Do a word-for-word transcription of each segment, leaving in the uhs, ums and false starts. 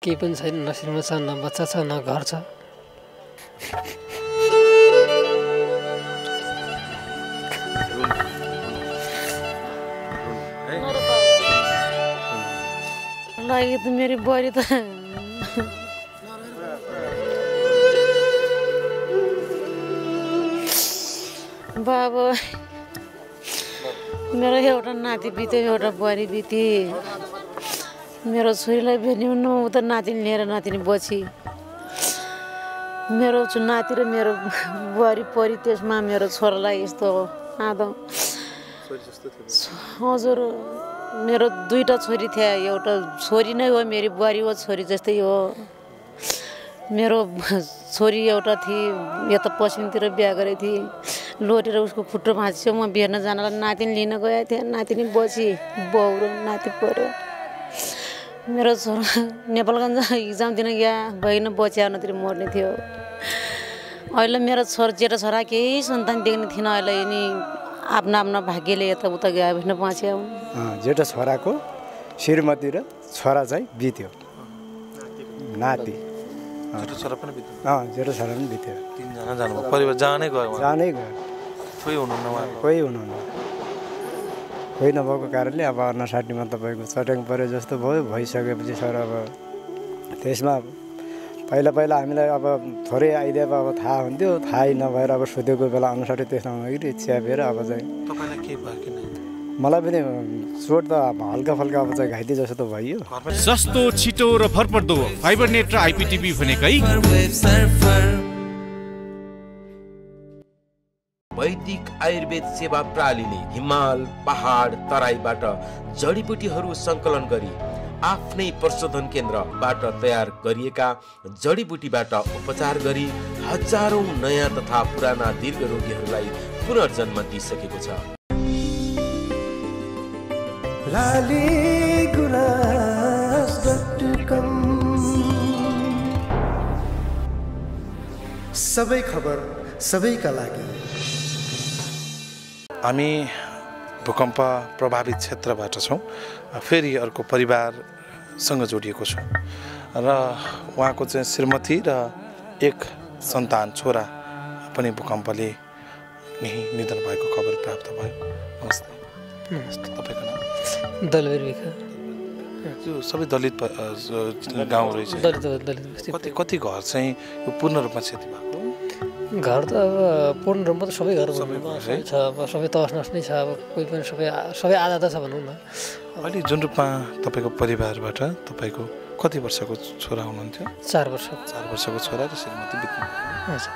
केही पनि छैन, न श्रीमती छ, न बच्चा छ, न घर छ। लागि त मेरो बुहारी त बाबा मेरो एउटा नाति बित्यो, एउटा बुहारी बिती। मेरो छोरीलाई भेट्ने न उता नातिनी लिएर नातिनी बची। मेरो नाति र मेरो बुहारी परि त्यसमा मेरो छोरालाई यस्तो आदो। हजुर मेरो दुईटा छोरी थिए, एउटा छोरी नै हो, मेरो बुहारी हो, छोरी जस्तै हो। मेरो छोरी एउटा थिए यता पश्चिमतिर बिहा गरेको थिएँ, लोटेर उसको खुट्टो भाँचियो। म भेट्न जानलाई नातिनी लिन गएको थिएँ, नातिनी बची, बाउ र नाति पऱ्यो। मेरो छोरा नेपालगञ्ज इक्जाम दिन गया, बहिनी बची आउनतिर मर्ने थियो। अहिले मेरो छोरा जेठा छोरा केही सन्तान देख्ने थिएन। अहिले यिनी आफ्ना आफ्ना भाग्यले यताउता गए भेट्न पाउँछ। जेठा छोराको श्रीमती र छोरा चाहिँ बित्यो, नाति। जेठो छोरा पनि बित्यो? अँ जेठो छोरा पनि बित्यो। तिनजना जानुभयो, परिवार जानै गयो? जानै गयो, कोही हुनुहुन्न उहाँ? कोही हुनुहुन्न। कोही नभएको कारणले अब अन्नसाट्टीमा तपाईँको चट्याङ पऱ्यो जस्तो भयो। भइसकेपछि सर अब त्यसमा पहिला पहिला हामीलाई अब थोरै आइदिए अब थाहा हुन्थ्यो, थाहै नभएर अब सोधेको बेला अनुसार त्यसमा हुँदाखेरि च्यापेर अब चाहिँ तपाईँलाई के भयो कि नै? मलाई पनि चोट त हल्का फल्का अब चाहिँ घाइते जस्तो त भइयो। सस्तो छिटो र भरपर्दो फाइबर नेट र आइपिटिभी भनेकै वैदिक आयुर्वेद सेवा प्रणालीले हिमाल, पहाड, तराईबाट जडीबुटीहरू सङ्कलन गरी आफ्नै प्रशोधन केन्द्रबाट तयार गरिएका जडीबुटीबाट उपचार गरी हजारौं नयाँ तथा पुराना दीर्घ रोगीहरूलाई पुनर्जन्म दिइसकेको छ। सबै खबर सबैका लागि। हामी भूकम्प प्रभावित क्षेत्रबाट छौँ, फेरि अर्को परिवारसँग जोडिएको छौँ र उहाँको चाहिँ श्रीमती र एक सन्तान छोरा पनि भूकम्पले यही निधन भएको खबर प्राप्त भयो। नमस्ते। नमस्ते। तपाईँको नाम? दलवीर विखा। त्यो सबै दलित गाउँ रहेछ? दलित दलित बस्ती। कति कति घर चाहिँ यो पूर्ण रूपमा क्षति भएको? घर त अब पूर्ण रूपमा त सबै घर छ, अब सबै तहस नस नै छ। अब कोही पनि सबै सबै आधा त छ भनौँ न। अहिले जुन रूपमा तपाईँको परिवारबाट तपाईँको कति वर्षको छोरा हुनुहुन्थ्यो? चार वर्ष। चार वर्षको छोरा र श्रीमती बित्नु? हजुर।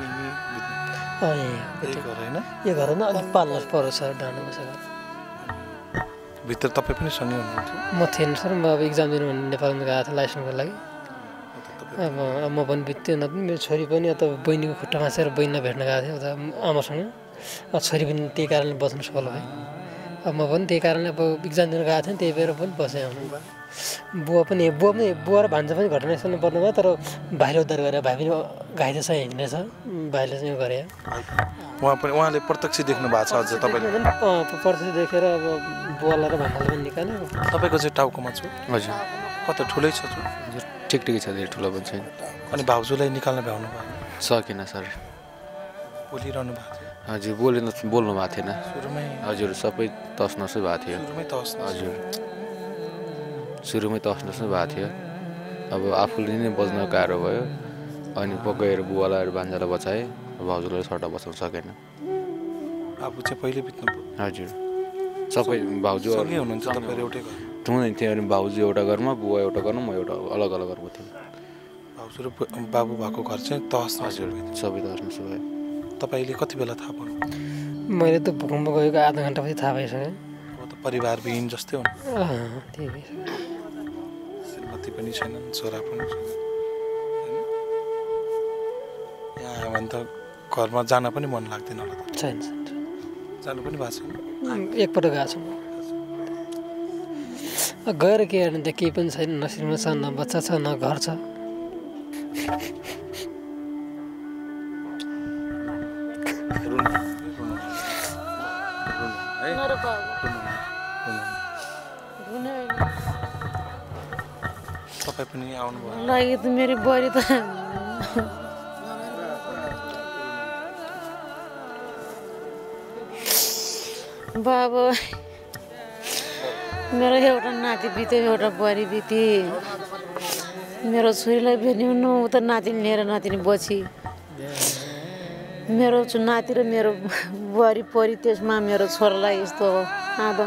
होइन यो घरमा अलिक पाल्नु पर्छ सर, डाँडोमा छ। भित्र तपाईँ पनि सँगै हुनुहुन्थ्यो? म थिएन सर, म अब इक्जाम दिनु भने नेपालमा गएको थिएँ लाइसेन्सको लागि। अब म पनि बित्यो न, मेरो छोरी पनि यता बहिनीको खुट्टा भाँचेर बहिनीलाई भेट्न गएको थिएँ उता आमासँग। अब छोरी पनि त्यही कारणले बस्नु सफल भयो। अब म पनि त्यही कारणले अब इक्जाम दिनु गएको थिएँ, त्यही भएर पनि बसेँ। आउनु बुवा पनि बुवा पनि बुवा र भान्जा पनि घटनास्थलमा पर्नु भयो, तर भाइले उद्धार गरेर भाइ पनि घाइते छ, हिँड्नेछ, भाइले चाहिँ गरे। उहाँ पनि उहाँले प्रत्यक्ष देख्नु भएको छ अझ तपाईँले? प्रत्यक्ष देखेर अब बुवालाई र भान्जालाई पनि निकाल्यो। तपाईँको चाहिँ टाउकोमा छु? हजुर। कता ठुलै छ छु? हजुर ठिक ठिकै छ, धेरै ठुलो पनि छैन। अनि भाउजूलाई निकाल्न भ्याउनु भयो? सकेन सर। बोलिरहनु भएको थियो? हजुर बोल्नु बोल्नु भएको थिएन सुरुमै? हजुर सबै तस नसै भएको थियो। सुरुमै तस? हजुर सुरुमै तस नसै भएको थियो। अब आफूले नै बज्न गाह्रो भयो, अनि पकाएर बुवालाई र भान्जालाई बचाएँ, भाउजूलाई सट्टा बचाउन सकेन। आफू चाहिँ पहिले बित्नुभयो? हजुर सबै भाउजू सँगै हुनुहुन्छ तपाईँहरू एउटै घर? हुँदैन थियो, अनि भाउजू एउटा घरमा, बुवा एउटा घरमा, म एउटा अलग अलग घरमा थिएँ। भाउजू र बाबु भएको घर चाहिँ तहस? हजुर सबै तहस नसै भयो। तपाईँले कति बेला थाहा पाउनु? मैले त भूकम्प गएको आधा घन्टापछि थाहा भइसक्यो। अब त परिवारविहीन जस्तै हुनु? त्यही भइसक्यो। श्रीमती पनि छैनन्, छोरा पनि छैन, यहाँ आयो भने त घरमा जान पनि मन लाग्दैन होला त? छैन, जानु पनि भएको छैन? एकपल्ट गएको छु गएर। के हेर्नु त्यहाँ केही पनि छैन, न श्रीमती छ, न बच्चा छ, न घर छ। तपाईँ पनि आउनुभयो लागि त मेरो बुहारी त बाबा मेरो एउटा नाति बित्यो एउटा बुहारी बिति मेरो छोरीलाई भेट्नु उता नातिनी लिएर नातिनी बची मेरो नाति र मेरो बुहारी परि त्यसमा मेरो छोरालाई यस्तो आदो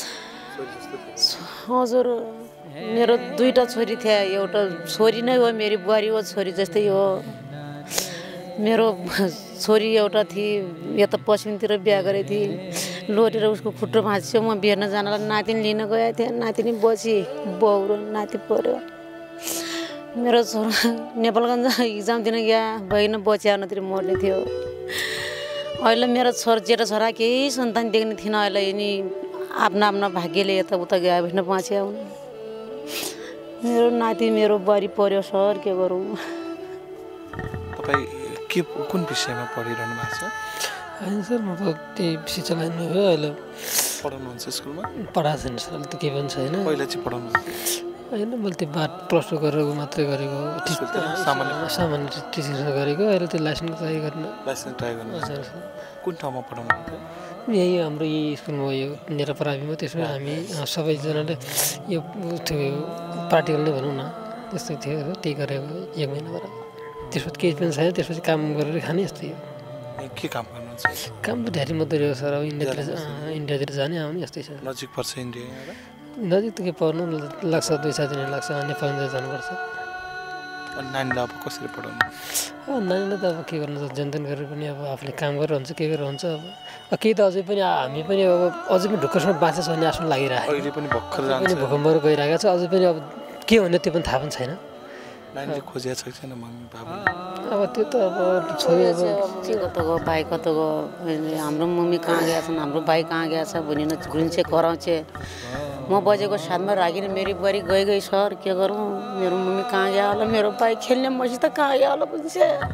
हजुर मेरो दुईवटा छोरी थिए एउटा छोरी नै हो मेरो बुहारी हो छोरी जस्तै हो मेरो छोरी एउटा थिए यता पश्चिमतिर बिहा गरेको थिएँ लोटेर उसको खुट्टो भाँच्यो म बेर्न जानलाई नातिनी लिन गएको थिएँ नातिनी बची बाउ र नाति पऱ्यो मेरो छोरा नेपालगञ्ज इक्जाम दिन गया बहिनी बच्या नतिर मर्ने थियो अहिले मेरो छोरा जेठा छोरा केही सन्तान देख्ने थिएन अहिले यिनी आफ्नो आफ्नो भाग्यले यताउता गयो भेट्न बाँच्यो मेरो नाति मेरो बुहारी पऱ्यो सर के गरौँ तपाईँ के कुन विषयमा पढिरहनु भएको छ होइन सर म त त्यही शिक्षा लाइनमा हो अहिले पढाउनुहुन्छ स्कुलमा पढाएको छैन सर अहिले त केही पनि छैन पहिला चाहिँ पढाउनु होइन मैले त्यो बात प्लस टू गरेको मात्रै गरेको सामान्य सामान्य टिचिङ गरेको अहिले त्यो लाइसेन्स ट्राई गर्न लाइसेन्स ट्राई गर्नु कुन ठाउँमा पढाउनु यही हाम्रो यही स्कुलमा यो नेरा प्राविमा त्यसमा हामी सबैजनाले यो थियो प्र्याक्टिकल नै भनौँ न त्यस्तै थियो त्यही गरेको एक महिनाबाट त्यसपछि केही पनि छैन त्यसपछि काम गरेर खाने यस्तै हो के काम गर्नुहुन्छ काम त ढ्यारी मात्रै हो सर अब इन्डियातिर इन्डियातिर जाने आउने यस्तै छ नजिक पर्छ इन्डिया नजिक त के पर्नु लाग्छ दुई चार दिन लाग्छ नेपालमा जानुपर्छ नानीलाई अब कसरी पढाउनु नानीलाई त अब के गर्नु त जनतन गरेर पनि अब आफूले काम गरेर हुन्छ के गरेर हुन्छ अब केही त अझै पनि हामी पनि अब अझै पनि ढुक्करसँग बाँच्छ छ भन्ने आफ्नो लागिरहेको अहिले पनि भर्खर पनि भूकम्पहरू गइरहेको छ अझै पनि अब के भन्ने त्यो पनि थाहा पनि छैन नानीले खोजेको छ छैन मम्मी बाबु अब त्यो त अब छोरी अब कता गयो भाइ कता गयो हाम्रो मम्मी कहाँ गएको छन् हाम्रो भाइ कहाँ गएको छ भनी न घुल्छे कराउँछे म बजेको साथमा राखिन मेरो बुहारी गइ गई सर के गरौँ मेरो मम्मी कहाँ गयो होला मेरो भाइ खेल्ने मसित कहाँ गयो होला भन्छ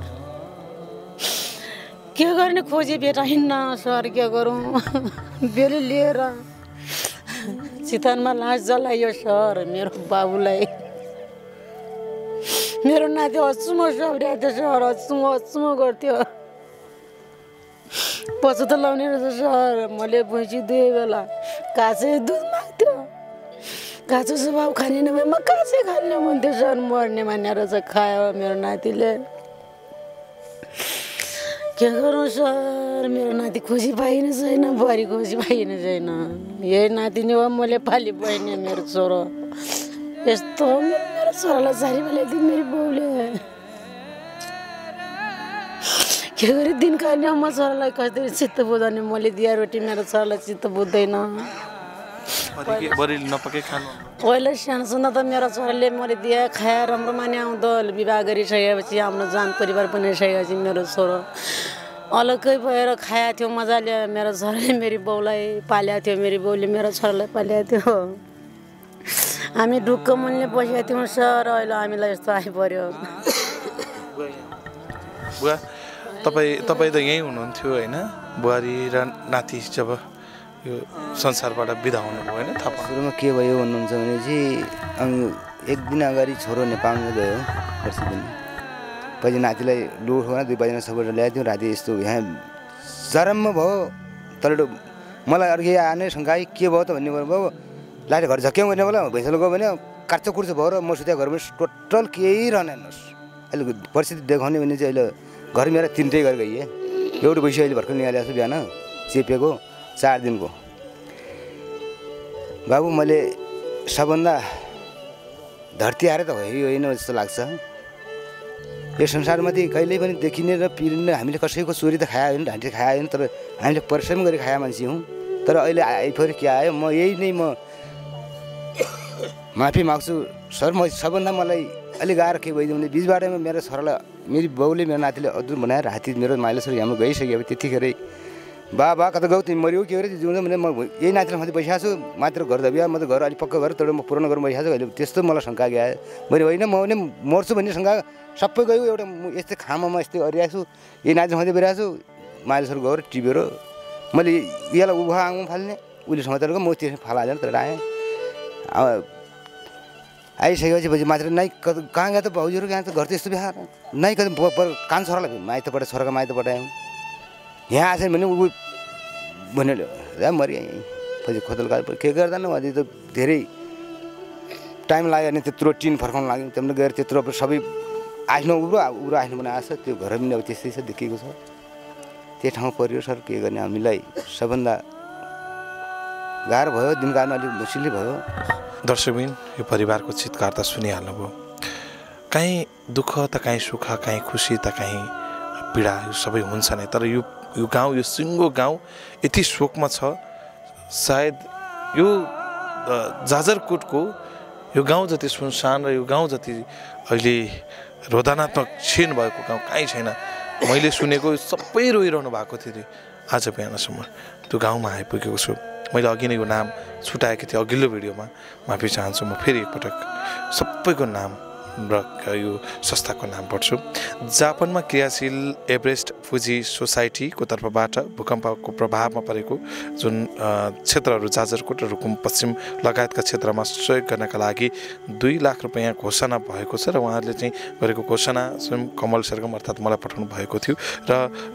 के गर्ने खोजे बेटा हिँड्न सर के गरौँ बेली लिएर चितवनमा लास जलायो सर मेरो बाबुलाई मेरो नाति हच्चुमो सब्रिएको थियो सर हच्चुमो हच्चुमो गर्थ्यो पछि त लाउने रहेछ सर मैले भैँसी दुई बेला काँचै दुध माग्थ्यो काँचो स्वभाव खाने नभए म काँचै खाने भन्थ्यो सर मर्ने मान्ने रहेछ खायो मेरो नातिले के गरौँ सर मेरो नाति खोजी पाइने छैन बुहारी खोजी पाइने छैन यही नाति नै हो मैले पाली बहिनी मेरो छोरो यस्तो मेरो छोरालाई सारी बेलाइदियो मेरो बाउले के गरी दिन खाने म छोरालाई कसरी चित्त बुझाउने मैले दिया रोटी मेरो छोरालाई चित्त बुझ्दैन पहिला सानो सुन्दा त मेरो छोराले मैले दिए खाएर राम्रो माने आउँदो विवाह गरिसकेपछि आफ्नो जान परिवार बनाइसकेपछि मेरो छोरो अलग्गै भएर खाएको थियो मजाले मेरो छोराले मेरो बाउलाई पालेको थियो मेरो बाउले मेरो छोरालाई पालेको थियो हामी ढुक्क मनले बसेका थियौँ सर अहिले हामीलाई यस्तो आइपर्यो बुवा तपाईँ तपाईँ त यहीँ हुनुहुन्थ्यो होइन बुहारी र नाति जब यो संसारबाट बिदा हुनुभयो होइन थाहा सुरुमा के भयो भन्नुहुन्छ भने चाहिँ एक दिन अगाडि छोरो नेपालमा गयो पर्सि दिन पछि नातिलाई लुट हो दुई बजीमा सबैबाट ल्याएको थियो राति यस्तो यहाँ चरममा भयो तर मलाई अर्को आने शङ्का के भयो त भन्ने भयो लाइट घर झक्क्याउँ गर्ने बेला भैँसालो गयो भने काँचो कुर्चो भयो र म सुत्या घरमा टोटल केही रहेनस् अहिले परिस्थिति देखाउने भने चाहिँ अहिले घर मेरो तिनटै गरेर गइए एउटा भैँसी अहिले भर्खर निहालेको छु बिहान चेपेको चार दिनको बाबु मैले सबभन्दा धरती आएर त होइन जस्तो लाग्छ यो संसारमा चाहिँ कहिल्यै पनि देखिने र पिरिने हामीले कसैको चोरी त खायो होइन ढाँटी खायो होइन तर हामीले परिश्रम गरी खाए मान्छे हौँ तर अहिले आइफेरि के आयो म यही नै म माफी माग्छु सर म सबभन्दा मलाई अलिक गाह्रो के भइदियो भने बिच बाटोमा मेरो छोरालाई मेरो बाउले मेरो नातिले अदुर बनाएर हात्ती मेरो माइलो छोरी हाम्रो गइसक्यो त्यतिखेरै बा बा कता गयो तिमी मऱ्यो के अरे जिउँदा भने म यही नातिलाई मात्रै बसिरहेको छु मात्र घर त बिहा म त घर अलिक पक्का घर तर म पुरानो घरमा बसिरहेको छु अहिले त्यस्तो मलाई शङ्का गयो मैले होइन म पनि मर्छु भन्ने शङ्का सबै गयो एउटा यस्तै खामामा यस्तै गरिरहेको छु यही नाति मात्रै बसिरहेको छु माइलो छोरी गएर टिपेर मैले यसलाई उभा आँगमा फाल्ने उसले समातेर म त्यसमा फाला हालेर तर आएँ आइसकेपछि पछि मात्र नै कहाँ गयो त भाउजूहरू कहाँ त घर त यस्तो बिहार नै कति कान छोरालाई माइत पठायो छोराको माइत पठायौँ यहाँ आएछ भने ऊ भन्यो रा मरि यहीँ पछि खोतल गयो के गर्दैन अझै त धेरै टाइम लाग्यो भने त्यत्रो टिन फर्काउनु लाग्यो त्यहाँबाट गएर त्यत्रो सबै आफ्नो उब्रो उब्रो आफ्नो पनि आएको छ त्यो घर पनि अब त्यस्तै छ देखिएको छ त्यो ठाउँ पऱ्यो सर के गर्ने हामीलाई सबभन्दा गाह्रो भयो दिन गाड्न अलिक मुस्किलै भयो दर्शकबिन यो परिवारको चितकार त सुनिहाल्नुभयो काहीँ दुःख त काहीँ सुख काहीँ खुसी त काहीँ पीडा यो सबै हुन्छ नै तर यो यो गाउँ यो सिङ्गो गाउँ यति शोकमा छ सायद यो जाजरकोटको यो गाउँ जति सुनसान र यो गाउँ जति अहिले रोदनात्मक क्षीण भएको गाउँ कहीँ छैन मैले सुनेको सबै रोइरहनु भएको थियो अरे आज बिहानसम्म त्यो गाउँमा आइपुगेको छु मैले अघि नै यो नाम छुटाएको थिएँ अघिल्लो भिडियोमा माफी चाहन्छु म फेरि एकपटक सबैको नाम र यो संस्थाको नाम पढ्छु जापानमा क्रियाशील एभरेस्ट फुजी सोसाइटीको तर्फबाट भूकम्पको प्रभावमा परेको जुन क्षेत्रहरू जाजरकोट र रुकुम पश्चिम लगायतका क्षेत्रमा सहयोग गर्नका लागि दुई लाख रुपियाँ घोषणा भएको छ र उहाँहरूले चाहिँ गरेको घोषणा स्वयं कमल सरगम अर्थात् मलाई पठाउनु भएको थियो र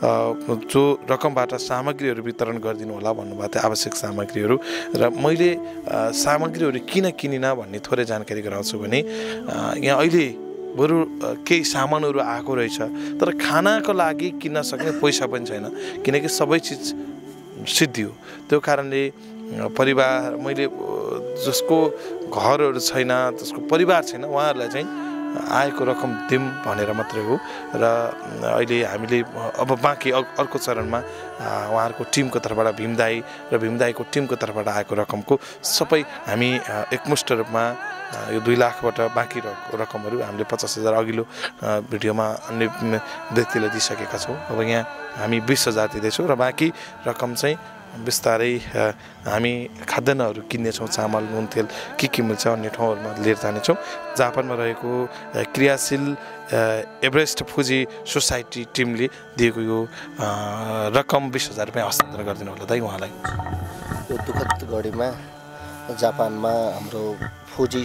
जो रकमबाट सामग्रीहरू वितरण गरिदिनु होला भन्नुभएको थियो आवश्यक सामग्रीहरू र मैले सामग्रीहरू किन किनिन भन्ने थोरै जानकारी गराउँछु भने यहाँ अहिले बरु केही सामानहरू आएको रहेछ तर खानाको लागि किन्न सक्ने पैसा पनि छैन किनकि सबै चिज सिद्धियो त्यो कारणले परिवार मैले जसको घरहरू छैन जसको परिवार छैन उहाँहरूलाई चाहिँ आएको रकम दिउँ भनेर मात्रै हो र अहिले हामीले अब बाँकी अर्को चरणमा उहाँहरूको टिमको तर्फबाट भीमदाई र भीमदाईको टिमको तर्फबाट आएको रकमको सबै हामी एकमुष्ट रूपमा यो दुई लाखबाट बाँकी रकमहरू हामीले पचास हजार अघिल्लो भिडियोमा अन्य व्यक्तिलाई दिइसकेका छौँ अब यहाँ हामी बिस हजार दिँदैछौँ र बाँकी रकम चाहिँ बिस्तारै हामी खाद्यान्नहरू किन्नेछौँ चामल नुन तेल के के मिल्छ अन्य ठाउँहरूमा लिएर जानेछौँ जापानमा रहेको क्रियाशील एभरेस्ट फुजी सोसाइटी टिमले दिएको यो रकम बिस हजार रुपियाँ हस्तान्तरण गरिदिनु होला दाइ उहाँलाई यो दुःखद घडीमा जापानमा हाम्रो फुजी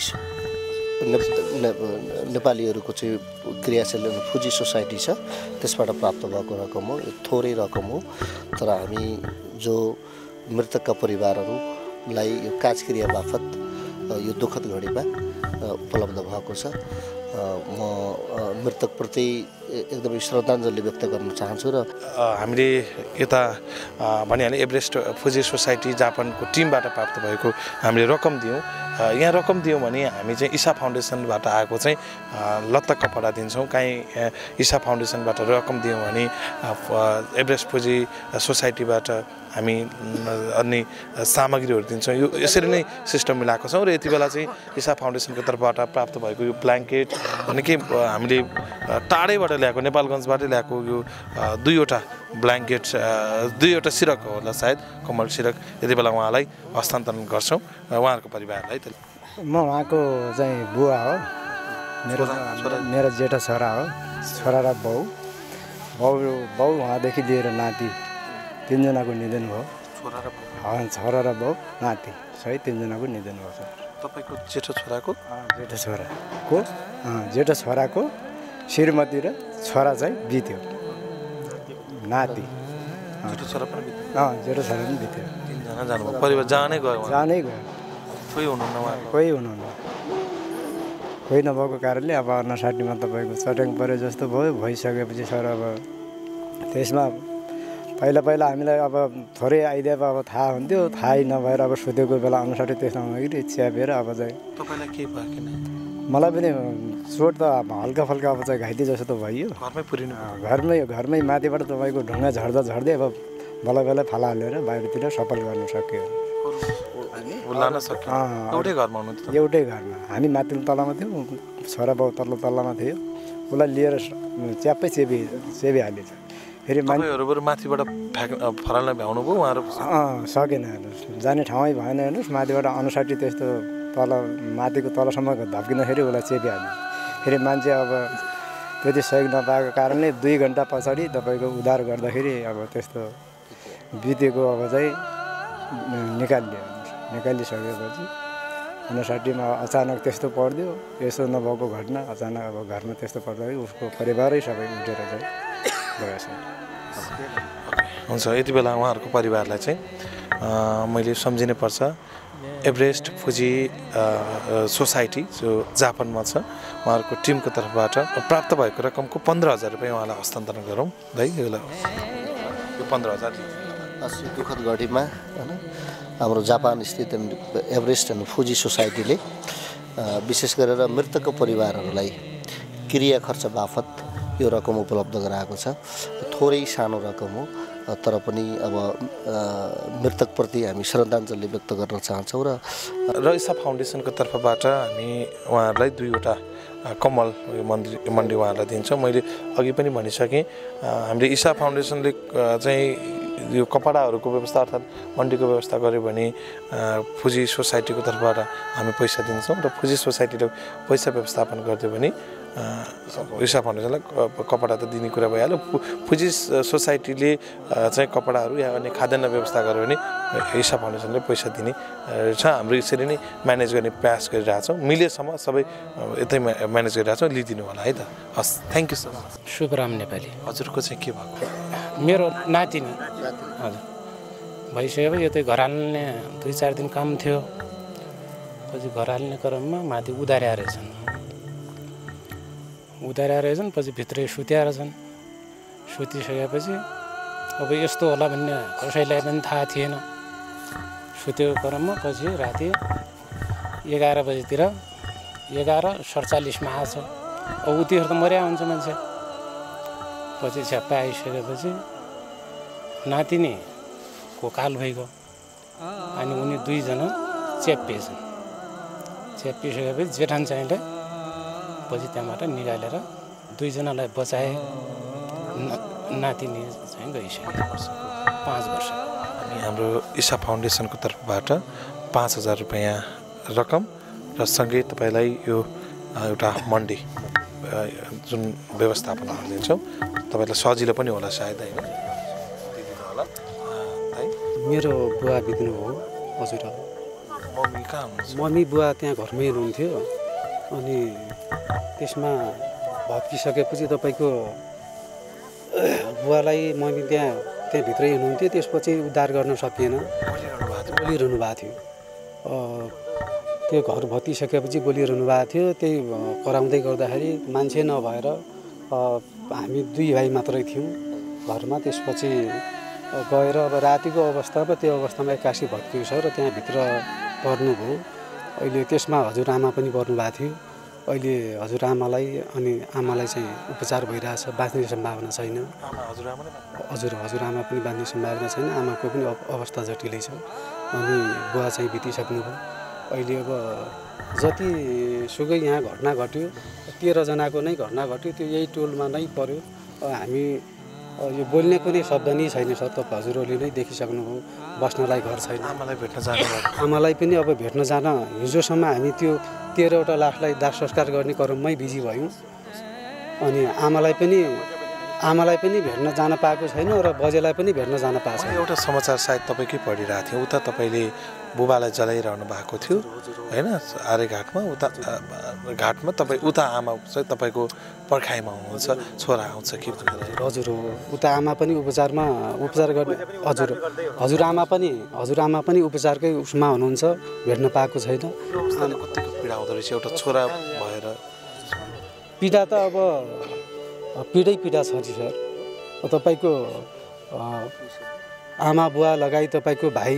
नेपालीहरूको चाहिँ क्रियाशील फुजी सोसाइटी छ त्यसबाट प्राप्त भएको रकम हो थोरै रकम हो तर हामी जो मृतकका परिवारहरूलाई यो काजक्रिया बापत यो दुःखद घडीमा उपलब्ध भएको छ म मृतकप्रति एकदमै श्रद्धाञ्जली व्यक्त गर्न चाहन्छु र हामीले यता भनिहालेँ एभरेस्ट फुजी सोसाइटी जापानको टिमबाट प्राप्त भएको हामीले रकम दियौँ यहाँ रकम दियौँ भने हामी चाहिँ ईशा फाउन्डेसनबाट आएको चाहिँ लत्ता कपडा दिन्छौँ काहीँ ईशा फाउन्डेसनबाट रकम दियौँ भने एभरेस्ट फुजी सोसाइटीबाट हामी अन्य सामग्रीहरू दिन्छौँ यो यसरी नै सिस्टम मिलाएको छौँ र यति बेला चाहिँ ईशा फाउन्डेसनको तर्फबाट प्राप्त भएको यो ब्ल्याङ्केट भने के हामीले टाढैबाट ल्याएको नेपालगञ्जबाटै ल्याएको यो दुईवटा ब्ल्याङ्केट दुईवटा सिरक होला सायद कमल सिरक यति बेला उहाँलाई हस्तान्तरण गर्छौँ उहाँहरूको परिवारलाई त म उहाँको चाहिँ बुवा हो मेरो मेरो जेठा छोरा हो छोरा र बाउ बाउ बाउ उहाँदेखि लिएर नाति तिनजनाको निधन भयो छोरा र छोरा र बाउ नाति सही तिनजनाको निधन भयो सर तपाईँको जेठो छोराको जेठो छोराको जेठो छोराको श्रीमती र छोरा चाहिँ बित्यो नाति जेठो छोरा पनि अँ जेठो छोरा पनि बित्यो तिनजना जानुभयो परिवार जानै गयो जानै गयो कोही हुनुहुन्न कोही हुनुहुन्न कोही नभएको कारणले अब अन्नसाटीमा तपाईँको चट्याङ परे जस्तो भयो भइसकेपछि सर अब त्यसमा पहिला पहिला हामीलाई अब थोरै आइदिए अब थाहा हुन्थ्यो थाहै नभएर अब सुतेको बेला अन्नसाटी त्यसमा कि च्यापेर अब चाहिँ तपाईँलाई के भयो किन मलाई पनि चोट त हल्का फल्का अब चाहिँ घाइते जस्तो त भइयो घरमै पुरिनु घरमै घरमै माथिबाट तपाईँको ढुङ्गा झर्दा झर्दै अब बल्ल बल्ल फाला हालेर बाहिरतिर सफल गर्न सक्यो लान सक्यो एउटै घरमा हुनुहुन्थ्यो एउटै घरमा हामी माथिल्लो तलामा थियौँ छोरा बाउ तल्लो तल्लामा थियो उसलाई लिएर च्याप्पै चेपी चेपिहालेछ फेरि मान्छेहरू बरु माथिबाट फ्याक फराल्न भ्याउनु भयो उहाँहरू अँ सकेन हेर्नुहोस् जाने ठाउँै भएन हेर्नुहोस् माथिबाट अनुसाटी त्यस्तो तल माथिको तलसम्म धप्किँदाखेरि उसलाई चेपिहाल्यो फेरि मान्छे अब त्यति सहयोग नपाएको कारणले दुई घन्टा पछाडि तपाईँको उद्धार गर्दाखेरि अब त्यस्तो बितेको अब चाहिँ निकालिदियो निकालिसकेपछि उनासाठीमा अचानक त्यस्तो परिदियो। यसो नभएको घटना अचानक अब घरमा त्यस्तो पर्दाखेरि उसको परिवारै सबै उठेर चाहिँ गयो सर। हुन्छ, यति बेला उहाँहरूको परिवारलाई चाहिँ मैले सम्झिनै पर्छ। एभरेस्ट फुजी सोसाइटी जो जापानमा छ उहाँहरूको टिमको तर्फबाट प्राप्त भएको रकमको पन्ध्र हजार रुपियाँ उहाँलाई हस्तान्तरण गरौँ है। यो पन्ध्र हजार अस्ति दुःखद घडीमा होइन हाम्रो जापान स्थित एभरेस्ट एन्ड फुजी सोसाइटीले विशेष गरेर मृतकको परिवारहरूलाई क्रिया खर्च बापत यो रकम उपलब्ध गराएको छ। थोरै सानो रकम हो तर पनि अब मृतकप्रति हामी श्रद्धाञ्जली व्यक्त गर्न चाहन्छौँ। र र इसा फाउन्डेसनको तर्फबाट हामी उहाँहरूलाई दुईवटा कमल मन्दिर मन्डी उहाँहरूलाई दिन्छौँ। मैले अघि पनि भनिसकेँ, हामीले इसा फाउन्डेसनले चाहिँ यो कपडाहरूको व्यवस्था अर्थात् मन्डीको व्यवस्था गर्यो भने फुजी सोसाइटीको तर्फबाट हामी पैसा दिन्छौँ र फुजी सोसाइटीले पैसा व्यवस्थापन गरिदियो भने इसा फाउन्डेसनलाई कपडा त दिने कुरा भइहाल्यो। फुजी सोसाइटीले चाहिँ कपडाहरू या अन्य खाद्यान्न व्यवस्था गर्यो भने इसा फाउन्डेसनले पैसा दिने छ। हाम्रो यसरी नै म्यानेज गर्ने प्रयास गरिरहेछौँ। मिलेसम्म सबै यतै म्यानेज गरिरहेछौँ। लिइदिनु होला है त। हस्, thank you so much. Shubhram Nepali. हजुरको चाहिँ के भएको? मेरो नातिनी हजुर भइसक्यो। यो चाहिँ घर हाल्ने दुई चार दिन काम थियो, पछि घर हाल्ने क्रममा माथि उधारे रहेछन् उधारे रहेछन् पछि भित्रै सुत्या रहेछन्। सुतिसकेपछि अब यस्तो होला भन्ने कसैलाई पनि थाहा थिएन। सुतेको क्रममा पछि राति एघार बजीतिर एघार सडचालिसमा आएछ। अब उतिखेर त मर्या हुन्छ मान्छे। पछि छ्याप्प आइसकेपछि नातिनीको काल भइगयो अनि उनी दुईजना च्याप्पिएछन्। च्याप्पिसकेपछि जेठान चाहिँले पछि त्यहाँबाट निकालेर दुईजनालाई बचाए। नातिनी चाहिँ गइसक्यो पाँच वर्ष। अनि हाम्रो इसा फाउन्डेसनको तर्फबाट पाँच हजार रुपियाँ रकम र सँगै तपाईँलाई यो एउटा मन्डी जुन व्यवस्थापन दिन्छौँ तपाईँलाई सजिलो पनि होला सायद होइन? होला है। मेरो बुवा बित्नु हो। हजुर मम्मी कहाँ हुनुहुन्छ? मम्मी बुवा त्यहाँ घरमै हुनुहुन्थ्यो। अनि त्यसमा भत्किसकेपछि तपाईँको बुवालाई मम्मी त्यहाँ त्यहाँभित्रै हुनुहुन्थ्यो। त्यसपछि उद्धार गर्न सकिएन, बोलिरहनु भएको थियो। त्यो घर भत्किसकेपछि बोलिरहनु भएको थियो। त्यही कराउँदै गर्दाखेरि मान्छे नभएर हामी दुई भाइ मात्रै थियौँ घरमा। त्यसपछि गएर अब रातिको अवस्थामा त्यो अवस्थामा एक्कासी भत्कियो छ र त्यहाँभित्र पर्नुभयो। अहिले त्यसमा हजुरआमा पनि पर्नुभएको थियो। अहिले हजुरआमालाई अनि आमालाई चाहिँ उपचार भइरहेछ, बाँच्ने सम्भावना छैन। हजुर हजुरआमा पनि बाँच्ने सम्भावना छैन। आमाको पनि अवस्था जटिलै छ। अनि बुवा चाहिँ बितिसक्नुभयो। अहिले अब जति सुकै यहाँ घटना घट्यो, तेह्रजनाको नै घटना घट्यो, त्यो यही टोलमा नै पर्यो। हामी यो बोल्ने कुनै शब्द नै छैन सर। तपाईँ हजुरहरूले नै देखिसक्नुभयो, बस्नलाई घर छैन। आमालाई भेट्न जानु आमालाई पनि अब भेट्न जान हिजोसम्म हामी त्यो तेह्रवटा लासलाई दाह संस्कार गर्ने क्रममै बिजी भयौँ। अनि आमालाई पनि आमालाई पनि भेट्न जान पाएको छैन र बजेलाई पनि भेट्न जान पाएको छैन। एउटा समाचार सायद तपाईँकै पढिरहेको थियो, उता तपाईँले बुबालाई जलाइरहनु भएको थियो होइन आर्यघाटमा। उता घाटमा तपाईँ उता आमा चाहिँ तपाईँको पर्खाइमा हुनुहुन्छ, छोरा आउँछ कि? हजुर हो, उता आमा पनि उपचारमा उपचार गर्ने। हजुर हजुरआमा पनि हजुरआमा पनि उपचारकै उसमा हुनुहुन्छ, भेट्न पाएको छैन। कतिको पीडा हुँदो रहेछ एउटा छोरा भएर? पीडा त अब पीडै पीडा छ नि सर। तपाईँको आमा बुवा लगाई तपाईँको भाइ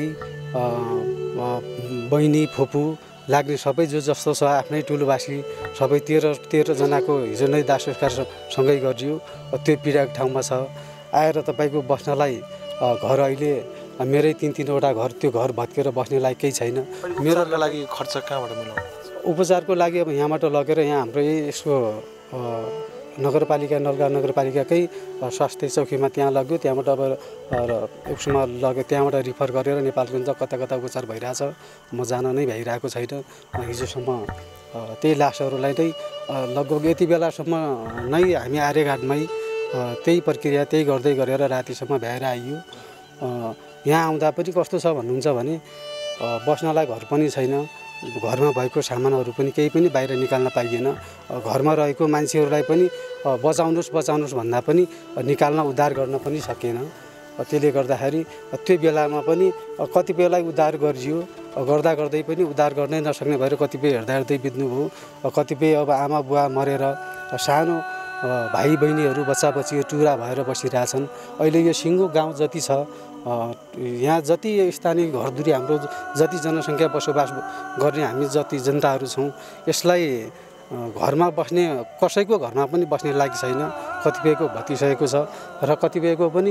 बहिनी फुपू लाग्ने सबै जो जस्तो छ आफ्नै टुलवासी सबै तेह्र तेह्रजनाको हिजो नै दाह संस्कार सँगै गरियो। त्यो पीडाको ठाउँमा छ। आएर तपाईँको बस्नलाई घर अहिले मेरै तिन तिनवटा घर, त्यो घर भत्केर बस्ने लायक केही छैन। मेरो लागि खर्च कहाँबाट मिलाउनु? उपचारको लागि अब यहाँबाट लगेर यहाँ हाम्रो यसको नगरपालिका नलगा नगरपालिकाकै स्वास्थ्य चौकीमा त्यहाँ लग्यो। त्यहाँबाट अब उसमा लग्यो, त्यहाँबाट रिफर गरेर नेपालगञ्ज कता कता उपचार भइरहेछ। म जान नै भइरहेको छैन। हिजोसम्म त्यही लासहरूलाई नै लगभग यति बेलासम्म नै हामी आर्यघाटमै त्यही प्रक्रिया त्यही गर्दै गरेर रातिसम्म भ्याएर आइयो। यहाँ आउँदा पनि कस्तो छ भन्नुहुन्छ भने बस्नलाई घर पनि छैन। घरमा भएको सामानहरू पनि केही पनि बाहिर निकाल्न पाइएन। घरमा रहेको मान्छेहरूलाई पनि बचाउनुहोस् बचाउनुहोस् भन्दा पनि निकाल्न उद्धार गर्न पनि सकेन। त्यसले गर्दाखेरि त्यो बेलामा पनि कतिपयलाई उद्धार गरियो, गर्दा गर्दै पनि उद्धार गर्नै नसक्ने भएर कतिपय हेर्दा हेर्दै बित्नुभयो। कतिपय अब आमा बुवा मरेर सानो भाइ बहिनीहरू बच्चा बच्ची टुरा भएर बसिरहेछन्। अहिले यो सिङ्गो गाउँ जति छ, यहाँ जति स्थानीय घरधुरी हाम्रो जति जनसङ्ख्या बसोबास गर्ने हामी जति जनताहरू छौँ, यसलाई घरमा बस्ने कसैको घरमा पनि बस्ने लागि छैन। कतिपयको भत्किसकेको छ र कतिपयको पनि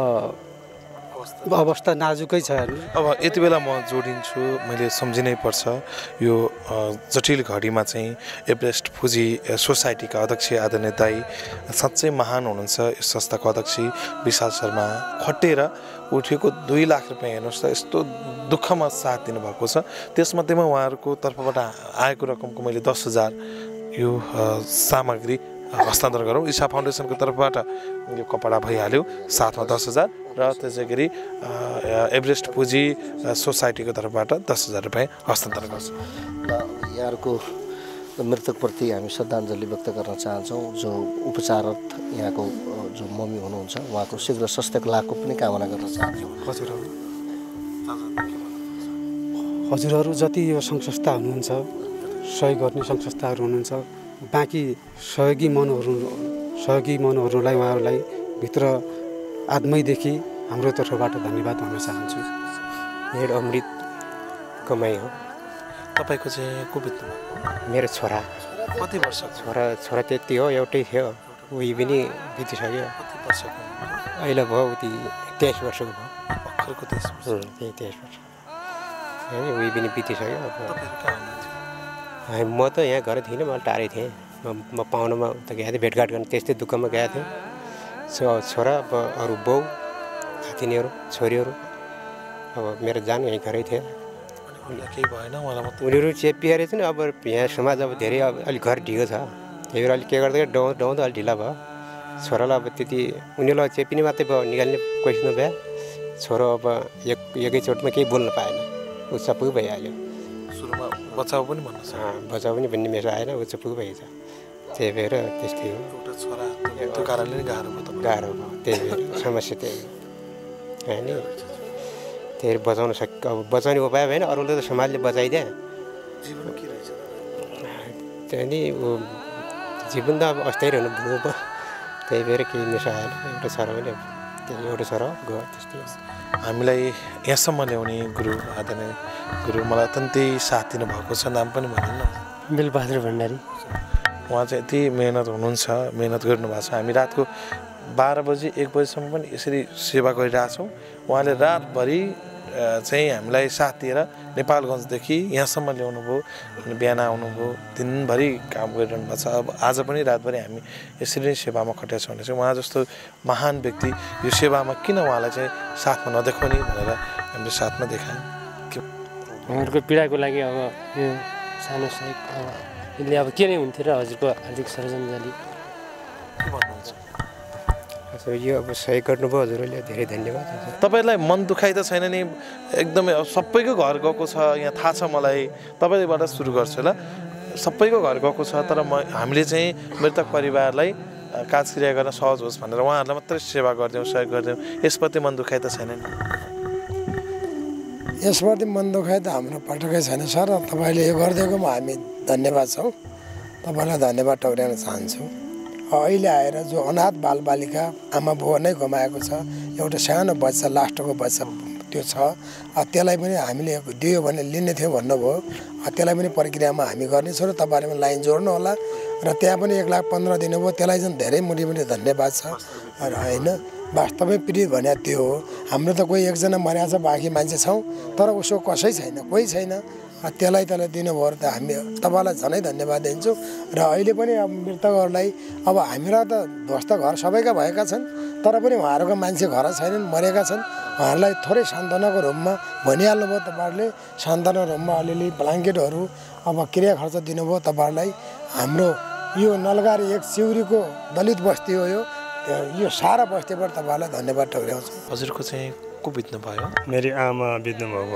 अवस्था नाजुकै छ। अब यति बेला म जोडिन्छु, मैले सम्झिनै पर्छ यो जटिल घडीमा चाहिँ एभरेस्ट फुजी सोसाइटीका अध्यक्ष आदरणीय दाई साँच्चै महान हुनुहुन्छ। यस संस्थाको अध्यक्ष विशाल शर्मा खटेर उठेको दुई लाख रुपियाँ हेर्नुहोस् त, यस्तो दुःखमा साथ दिनुभएको छ। त्यसमध्येमा उहाँहरूको तर्फबाट आएको रकमको मैले दस हजार यो सामग्री हस्तान्तरण गरौँ। इशा फाउन्डेसनको तर्फबाट यो कपडा भइहाल्यो, साथमा दस हजार र त्यसै गरी एभरेस्ट पुँजी सोसाइटीको तर्फबाट दस हजार रुपियाँ हस्तान्तरण गर्छ। र यहाँहरूको मृतकप्रति हामी श्रद्धाञ्जली व्यक्त गर्न चाहन्छौँ। जो उपचाररत यहाँको जो मम्मी हुनुहुन्छ उहाँको शीघ्र स्वास्थ्यको लाभको पनि कामना गर्न चाहन्छौँ। हजुरहरू हजुरहरू जति यो सङ्घ संस्था हुनुहुन्छ, सहयोग गर्ने सङ्घ संस्थाहरू हुनुहुन्छ, बाँकी सहयोगी मनहरू सहयोगी मनहरूलाई उहाँहरूलाई भित्र आत्मैदेखि हाम्रो तर्फबाट धन्यवाद भन्न चाहन्छु। मेरो अमृत कमाइ हो। तपाईँको चाहिँ को बित्नु? मेरो छोरा। कति वर्ष? छोरा छोरा त्यति हो, एउटै थियो, उही पनि बितिसक्यो। कति वर्षको? अहिले भयो उति तेइस वर्षको भयो। भर्खरको तेइस वर्ष? त्यही तेइस वर्ष होइन, उही पनि बितिसक्यो। म त यहाँ घर थिइनँ, म टाढै थिएँ। म म पाहुनामा त गएको थिएँ, भेटघाट गर्न त्यस्तै दुःखमा गएको थिएँ। छो छोरा अब अरू बाउ नातिनीहरू छोरीहरू अब मेरो जान यहीँ घरै थिएँ। केही भएन उहाँलाई? उनीहरू चेपिएर चाहिँ अब यहाँ समाज अब धेरै अब अलिक घर ढिलो छ, त्यही भएर अलिक के गर्दा डाउँ डाउँदा अलिक ढिला भयो। छोरालाई अब त्यति उनीहरूलाई चेपिने मात्रै भयो, निकाल्ने कोसिस नभए। छोरो अब एक एकैचोटमा केही बोल्न पाएन, ऊ चप्पु भइहाल्यो। सुरुमा बचाउ पनि भन्नु छ? बचाउ पनि भन्ने मेरो आएन, ऊ चप्पु भइन्छ। त्यही भएर त्यस्तै हो। एउटा छोरा त्यो कारणले नै गाह्रो भयो। गाह्रो भयो, त्यही भएर समस्या त्यही हो होइन। त्यही बचाउन सक अब बचाउने उपाय भएन, अरूले त समाजले बचाइदिए। जीवन के रहेछ त्यही नि ऊ जीवन त अब अस्ताइ रहनु बुढो भयो, त्यही भएर केही मिसो आएन। एउटा छोरा पनि त्यही एउटा छोरा गयो, त्यस्तै। हामीलाई यहाँसम्म ल्याउने गुरु आदरणीय गुरु मलाई अत्यन्तै साथ दिनुभएको छ, नाम पनि भन्नु न? बेलबहादुर भण्डारी। उहाँ चाहिँ यति मेहनत हुनुहुन्छ, मेहनत गर्नुभएको छ। हामी रातको बाह्र बजी एक बजीसम्म पनि यसरी सेवा गरिरहेछौँ। उहाँले रातभरि चाहिँ हामीलाई साथ दिएर नेपालगञ्जदेखि यहाँसम्म ल्याउनु भयो, बिहान आउनुभयो, दिनभरि काम गरिरहनु भएको छ। अब आज पनि रातभरि हामी यसरी नै सेवामा खटेका छौँ भने चाहिँ उहाँ जस्तो महान व्यक्ति यो सेवामा किन उहाँलाई चाहिँ साथमा नदेखाउने भनेर हामीले साथमा देखायौँ। उहाँहरूको पीडाको लागि अब यो सानो सहयोग अब यसले अब के नै हुन्थ्यो र हजुरको हार्दिक श्रद्धाञ्जली के भन्नुहुन्छ? यो अब सहयोग गर्नुभयो हजुरहरूले, धेरै धन्यवाद। तपाईँलाई मन दुखाइ त छैन नि? एकदमै सबैको घर गएको छ, यहाँ थाहा छ मलाई। तपाईँबाट सुरु गर्छु ल। सबैको घर गएको छ, तर म हामीले चाहिँ मृतक परिवारलाई काजक्रिया गर्न सहज होस् भनेर उहाँहरूलाई मात्रै सेवा गरिदिउँ, सहयोग गरिदिउँ। यसप्रति मन दुखाइ त छैन नि? यसप्रति मन दुखाइ त हाम्रो पटकै छैन सर। तपाईँले यो गरिदिएकोमा हामी धन्यवाद छौँ, तपाईँलाई धन्यवाद टक्राउन चाहन्छौँ। अहिले आएर जो अनाथ बालबालिका आमा बुवा नै गुमाएको छ, एउटा सानो बच्चा लास्टको बच्चा त्यो छ, त्यसलाई पनि हामीले दियो भने लिने थियो भन्नुभयो। त्यसलाई पनि प्रक्रियामा हामी गर्नेछौँ र तपाईँहरूले पनि लाइन जोड्नु होला। र त्यहाँ पनि एक लाख पन्ध्र दिनुभयो, त्यसलाई चाहिँ धेरै मुरी मुरी धन्यवाद छ। र होइन वास्तवमै पीडित भने त्यो हो। हाम्रो त कोही एकजना मर्या छ, बाँकी मान्छे छौँ, तर उसको कसै छैन, कोही छैन। त्यसलाई त्यसलाई दिनुभयो त हामी तपाईँलाई झनै धन्यवाद दिन्छौँ। र अहिले पनि अब मृतकहरूलाई अब हामीलाई त ध्वस्त घर सबैका भएका छन्, तर पनि उहाँहरूको मान्छे घर छैनन्, मरेका छन्। उहाँहरूलाई थोरै सान्त्वनाको रूपमा भनिहाल्नुभयो तपाईँहरूले। सान्त्वना रूपमा अलिअलि ब्ल्याङ्केटहरू अब क्रिया खर्च दिनुभयो तपाईँहरूलाई। हाम्रो यो नलगारी एक सिउरीको दलित बस्ती हो, यो यो सारा बस्तीबाट तपाईँहरूलाई धन्यवाद टक्राउँछु। हजुरको चाहिँ को बित्नु भयो? मेरो आमा बित्नु भएको हो।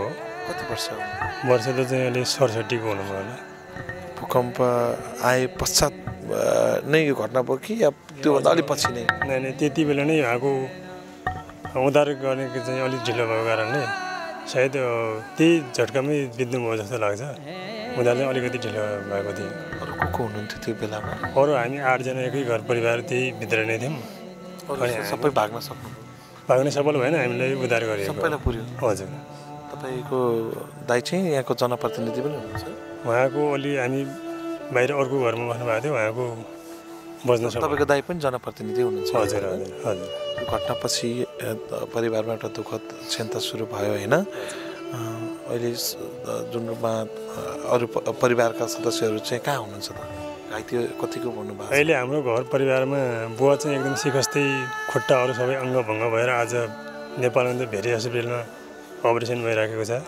कति वर्ष वर्ष त चाहिँ अहिले सडसठीको हुनुभयो होला। भूकम्प आए पश्चात नै यो घटना भयो कि या त्योभन्दा अलिक पछि नै? नै नै त्यति बेला नै यहाँको उद्धार गरेको चाहिँ अलिक ढिलो भएको कारणले सायद त्यही झट्कामै बित्नुभयो जस्तो लाग्छ। उनीहरू चाहिँ अलिकति ढिलो भएको थियो। अरू को को हुनुहुन्थ्यो त्यो बेलामा? अरू हामी आठजना एकै घर परिवार त्यही भित्र नै थियौँ। सबै भाग्न सक्नु? भाग्न सफल भएन, हामीलाई उद्धार गरियो। सबैलाई पुर्यो? हजुर। तपाईँको दाइ चाहिँ यहाँको जनप्रतिनिधि पनि हुनुहुन्छ? उहाँको अलि हामी बाहिर अर्को घरमा बस्नुभएको थियो, उहाँको बस्न सक्छ। तपाईँको दाइ पनि जनप्रतिनिधि हुनुहुन्छ? हजुर हजुर हजुर। यो घटनापछि परिवारमा एउटा दुःखद क्षणता सुरु भयो होइन? अहिले जुन रूपमा अरू परिवारका सदस्यहरू चाहिँ कहाँ हुनुहुन्छ त? घाइते कतिको भन्नुभएको? अहिले हाम्रो घर परिवारमा बुवा चाहिँ एकदम सिकस्तै खुट्टाहरू सबै अङ्गभङ्ग भएर आज नेपालमा त भेरी हस्पिटलमा अपरेसन भइराखेको छ।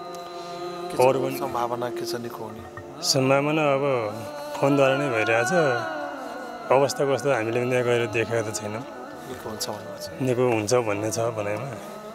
अरू पनि सम्भावना के छ निको हुने? सम्भावना अब फोनद्वारा नै भइरहेछ। अवस्था कस्तो हामीले पनि त्यहाँ गएर देखेको त छैनौँ। निको हुन्छ भन्नुहुन्छ? निको हुन्छ भन्ने छ भनाइमा।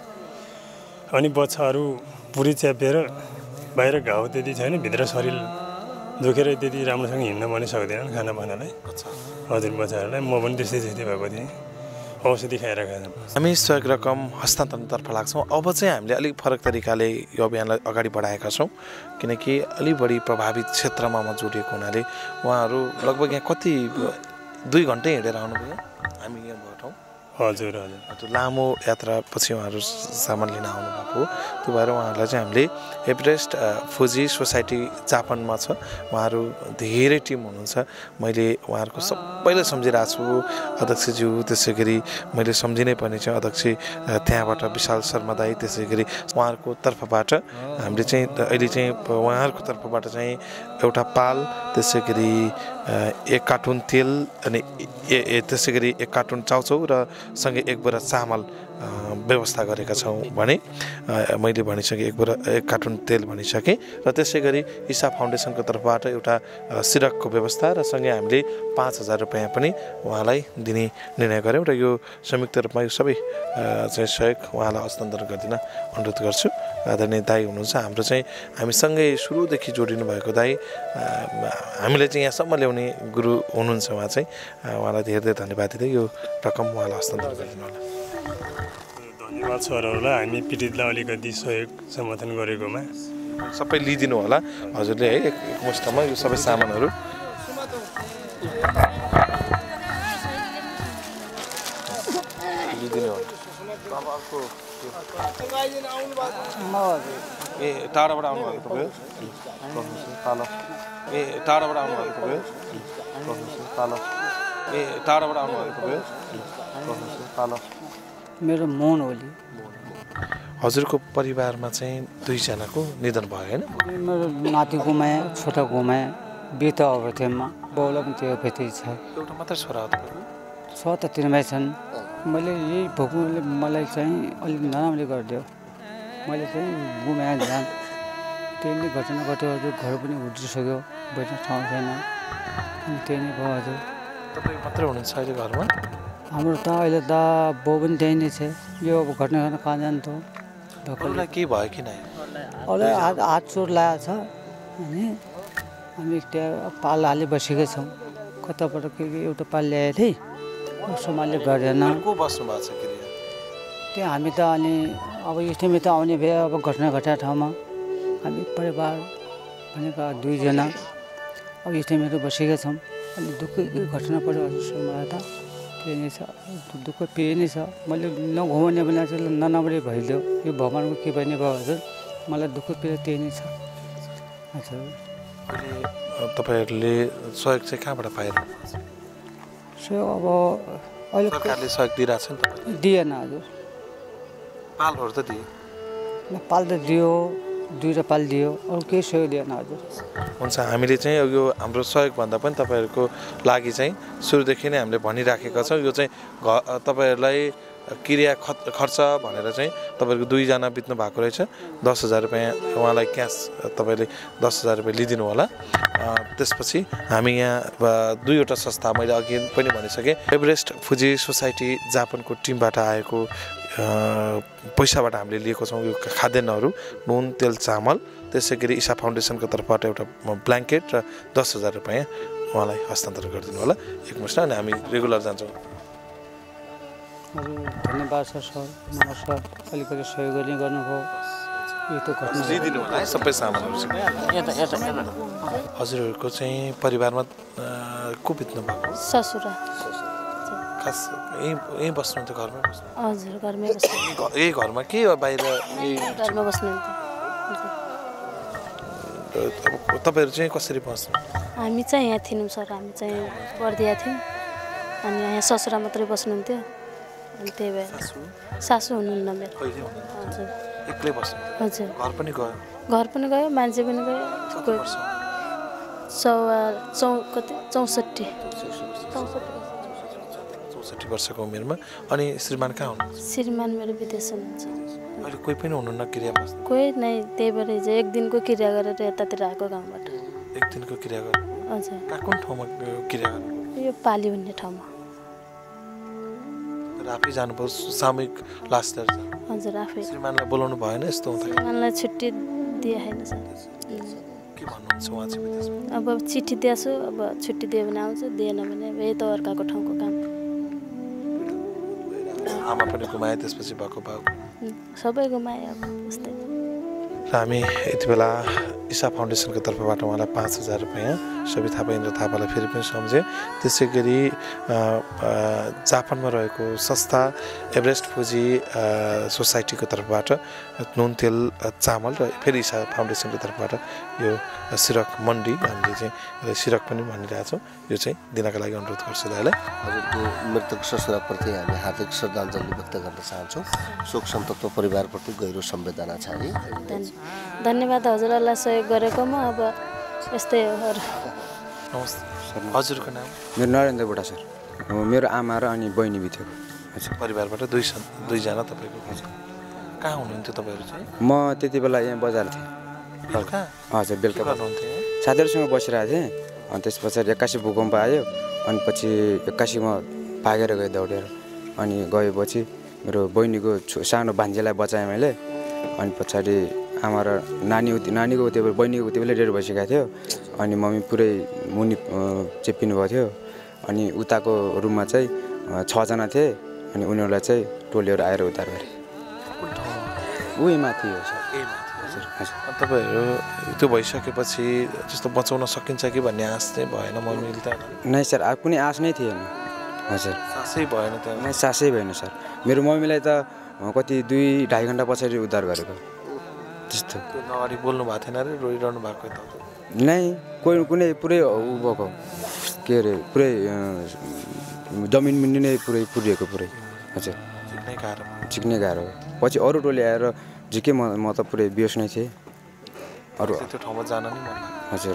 अनि बच्चाहरू पुरै च्यापिएर बाहिर घाउ त्यति छैन, भित्र शरीर दुखेर त्यति राम्रोसँग हिँड्न पनि सक्दैनन् खाना पानालाई। हजुर बच्चाहरूलाई म पनि त्यस्तै त्यस्तै भएको थिएँ, औषधि खाइरहेको थिएँ। हामी सहयोग रकम हस्तान्तरणतर्फ लाग्छौँ। अब चाहिँ हामीले अलिक फरक तरिकाले यो अभियानलाई अगाडि बढाएका छौँ, किनकि अलिक बढी प्रभावित क्षेत्रमा म जोडिएको हुनाले उहाँहरू लगभग यहाँ कति दुई घन्टै हिँडेर आउनुभयो हामी यहाँ ठाउँ? हजुर हजुर। त्यो लामो यात्रापछि उहाँहरू सामान लिन आउनुभएको हो। त्यो भएर उहाँहरूलाई चाहिँ हामीले एभरेस्ट फुजी सोसाइटी जापानमा छ, उहाँहरू धेरै टिम हुनुहुन्छ। मैले उहाँहरूको सबैलाई सम्झिरहेको छु, अध्यक्षज्यू, त्यसै गरी मैले सम्झिनै पर्ने चाहिँ अध्यक्ष त्यहाँबाट विशाल शर्मा दाई, त्यसै गरी उहाँहरूको तर्फबाट हामीले चाहिँ अहिले चाहिँ उहाँहरूको तर्फबाट चाहिँ एउटा पाल, त्यसै गरी एक कार्टुन तेल अनि त्यसै गरी एक कार्टुन चाउचाउ र सँगै एक बोरा चामल व्यवस्था गरेका छौँ भने मैले भनिसकेँ, एक बोरा एक कार्टुन तेल भनिसकेँ। र त्यसै गरी ईसा फाउन्डेसनको तर्फबाट एउटा सिरकको व्यवस्था र सँगै हामीले पाँच हजार रुपियाँ पनि उहाँलाई दिने निर्णय गऱ्यौँ। र यो संयुक्त रूपमा यो सबै चाहिँ सहयोग उहाँलाई हस्तान्तरण गरिदिन अनुरोध गर्छु। आदरणीय दाई हुनुहुन्छ हाम्रो चाहिँ हामीसँगै सुरुदेखि जोडिनु भएको दाई, हामीलाई चाहिँ यहाँसम्म ल्याउने गुरु हुनुहुन्छ उहाँ चाहिँ। उहाँलाई धेरै धेरै धन्यवाद दिँदै यो रकम उहाँलाई हस्तान्तरण गरिदिनु होला। धन्यवाद सरहरूलाई, हामी पीडितलाई अलिकति सहयोग समर्थन गरेकोमा। सबै लिइदिनु होला हजुरले है, एक मुष्टमा यो सबै सामानहरू। लिइदिनु होला। ए टाढाबाट आउनुभएको तपाईँ? तल ए टाढाबाट आउनुभएको तपाईँ? तल ए टाढाबाट आउनुभएको तपाईँ? तल मेरो मोहन ओली। हजुरको परिवारमा चाहिँ दुईजनाको निधन भयो होइन? मेरो नाति गुमाएँ, छोटा गुमाएँ, बिता अवस्थामा, बाउलाई पनि त्यो व्यथै छ। एउटा मात्रै छोरा हो तपाईँको? छ त तिन भाइ छन्। मैले यही भोकले मलाई चाहिँ अलिक नराम्ररी गरिदियो। मैले चाहिँ गुमाएँ ध्यान, त्यही नै घटना घट्यो हजुर। घर पनि उड्रिसक्यो, बैठ्न ठाउँ छैन, अनि त्यही नै भयो हजुर। तपाईँ मात्रै हुनुहुन्छ अहिले घरमा? हाम्रो त अहिले त बाउ पनि त्यही नै छ। यो अब घटना घटना कहाँ जान्थ्यो? अरूलाई केही भयो कि नै? अरूलाई हात हात चोट लागेको छ, अनि हामी त्यहाँ पाल हाली बसेका छौँ। कताबाट के के एउटा पाल ल्याएको थिएँ, सम्हालले गर्दैन। को बस्नु भएको छ कि त्यहाँ हामी त अनि अब यस्तोमा त आउने भए अब घटना घटेको ठाउँमा हामी परिवार भनेका दुईजना अब यस्तोमा बसेका छौँ। अनि दुःख घटना पऱ्यो हजुर मलाई त त्यही नै छ, दुःख पेही नै छ। मैले नघुमाउने भने चाहिँ नराम्रै भइदियो, यो भगवान्को के भन्ने भयो हजुर। मलाई दुःख पेही त्यही नै छ हजुर। अहिले तपाईँहरूले सहयोग चाहिँ कहाँबाट पाइरहनु भएको छ? सहयोग अब अहिले सरकारले सहयोग दिइरहेको छ नि त? दिएन हजुर। पालहरू त दिए? पाल त दियो, दुईवटा पाल दियो, अरू केही सहयोग दिएन हजुर। हुन्छ, हामीले चाहिँ यो हाम्रो सहयोगभन्दा पनि तपाईँहरूको लागि चाहिँ सुरुदेखि नै हामीले भनिराखेका छौँ। यो चाहिँ घ तपाईँहरूलाई क्रिया खर्च भनेर चाहिँ तपाईँहरूको दुईजना बित्नु भएको रहेछ। दस हजार रुपियाँ उहाँलाई क्यास तपाईँले दस हजार रुपियाँ लिइदिनु होला। त्यसपछि हामी यहाँ दुईवटा संस्था, मैले अघि पनि भनिसकेँ, एभरेस्ट फुजी सोसाइटी जापानको टिमबाट आएको पैसाबाट हामीले लिएको छौँ यो खाद्यान्नहरू नुन तेल चामल त्यसै गरी ईशा फाउन्डेसनको तर्फबाट एउटा ब्ल्याङ्केट र दस हजार रुपियाँ उहाँलाई हस्तान्तरण गरिदिनु होला एकमुष्ट अनि हामी रेगुलर जान्छौँ हजुर धन्यवाद सर सर नमस्कार अलिकति सहयोग गर्ने गर्नुभयो यो त लिइदिनु होला है सबै सामानहरू हजुरहरूको चाहिँ परिवारमा को बित्नु भएको ससुरा खास यहीँ यहीँ बस्नुहुन्थ्यो घरमै बस्नु हजुर घरमै बस्नु यही घरमा के बाहिर घरमा बस्नुहुन्थ्यो तपाईँहरू चाहिँ कसरी बस्नु हामी चाहिँ यहाँ थियौँ सर हामी चाहिँ बर्दिया थियौँ अनि यहाँ ससुरा मात्रै बस्नुहुन्थ्यो अनि त्यही भएर सासू हुनुहुन्न मेरो हजुर एक्लै बस्नु हजुर घर पनि गयो घर पनि गयो मान्छे पनि गयो चौवा चौ कति चौसठी चौसठी चौसठी वर्षको उमेरमा अनि श्रीमान कहाँ हुनुहुन्छ श्रीमान मेरो विदेश हुनुहुन्छ अहिले कोही पनि हुनुहुन्न क्रिया बस्नु कोही नै त्यही भएर हिजो एक दिनको क्रिया गरेर यतातिर आएको गाउँबाट एक दिनको क्रिया गर्नु हजुर कहाँ कुन ठाउँमा क्रिया गर्नु यो पाली भन्ने ठाउँमा आफै जानुभयो सामूहिक लास दर्जा हजुर आफै श्रीमानलाई बोलाउनु भएन यस्तो हुँदा श्रीमानलाई छुट्टी दिए होइन सर के भन्नुहुन्छ उहाँ चाहिँ विदेशमा अब चिठी दिएछु अब छुट्टी दियो भने आउँछ दिएन भने अब यही त अर्काको ठाउँको काम आमा पनि गुमाए त्यसपछि भएको भाउ सबै गुमाए अब त्यस्तै र हामी यति बेला ईशा फाउन्डेसनको तर्फबाट उहाँलाई पाँच हजार रुपियाँ सबै थापा इन्द्र थापालाई फेरि पनि सम्झे त्यसै गरी जापानमा रहेको संस्था एभरेस्ट फुजी सोसाइटीको तर्फबाट नुन तेल चामल र फेरि ईशा फाउन्डेसनको तर्फबाट यो सिरक मन्डी हामीले चाहिँ सिरक पनि भनिरहेछौँ यो चाहिँ दिनका लागि अनुरोध गर्छु दाइलाई हजुरको मृतक ससुराप्रति हामी हार्दिक श्रद्धाञ्जली व्यक्त गर्न चाहन्छौँ शोक सन्तप्त परिवारप्रति गहिरो संवेदना छ है धन्यवाद हजुरहरूलाई सहयोग गरेकोमा अब यस्तै हो नमस्ते हजुरको नाम मेरो नरेन्द्र बोटा सर मेरो आमा र अनि बहिनी बित्यो हजुर परिवारबाट दुई दुईजना तपाईँको हजुर कहाँ हुनुहुन्थ्यो तपाईँहरू चाहिँ म त्यति बेला यहाँ बजार थिएँ हजुर बेलुका साथीहरूसँग बसिरहेको थिएँ अनि त्यस पछाडि एक्कासी भूकम्प आयो अनि पछि एक्कासी म भागेर गएँ दौडेर अनि गएपछि मेरो बहिनीको सानो भान्जेलाई बचाएँ मैले अनि पछाडि आमा र नानी नानीको त्यो बहिनीको त्यो बेला डेढ भइसकेको थियो अनि मम्मी पुरै मुनि चेपिनु भएको थियो अनि उताको रुममा चाहिँ छजना थिए अनि उनीहरूलाई चाहिँ टोलीहरू आएर उद्धार गरे उही माथि हो सर तपाईँहरू त्यो भइसकेपछि जस्तो बचाउन सकिन्छ कि भन्ने आश चाहिँ भएन मम्मीले त नै सर कुनै आश नै थिएन हजुर सासै भएन त नै सासै भएन सर मेरो मम्मीलाई त कति दुई ढाई घन्टा पछाडि उद्धार गरेको त्यस्तो अगाडि बोल्नु भएको थिएन अरे रोइरहनु भएको त नै कोही कुनै पुरै उ भएको के अरे पुरै जमिन मिन्ने नै पुरै पुरिएको पुरै हजुर चिक्नै गाह्रो चिक्नै गाह्रो पछि अरू टोली आएर झिकै म म त पुरै बेहोस नै थिएँ अरू त्यो ठाउँमा जान नि मन हजुर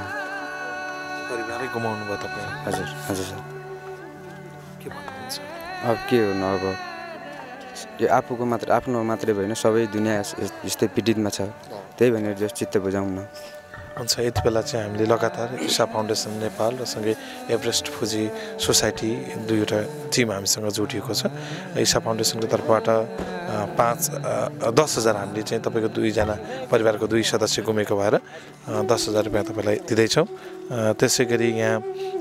परिवारै गुमाउनु भयो तपाईँ हजुर हजुर सर के भन्नुहुन्छ अब के हुनु अब यो आफूको मात्र आफ्नो मात्रै भएन सबै दुनियाँ यस्तै पीडितमा छ त्यही भनेर जस चित्त बुझाउँ न हुन्छ यति बेला चाहिँ हामीले लगातार ईशा फाउन्डेसन नेपाल र सँगै एभरेस्ट फुजी सोसाइटी दुईवटा टिम हामीसँग जोडिएको छ ईशा फाउन्डेसनको तर्फबाट पाँच दस हजार हामीले चाहिँ तपाईँको दुईजना परिवारको दुई सदस्य गुमेको भएर दस हजार रुपियाँ तपाईँलाई दिँदैछौँ त्यसै गरी यहाँ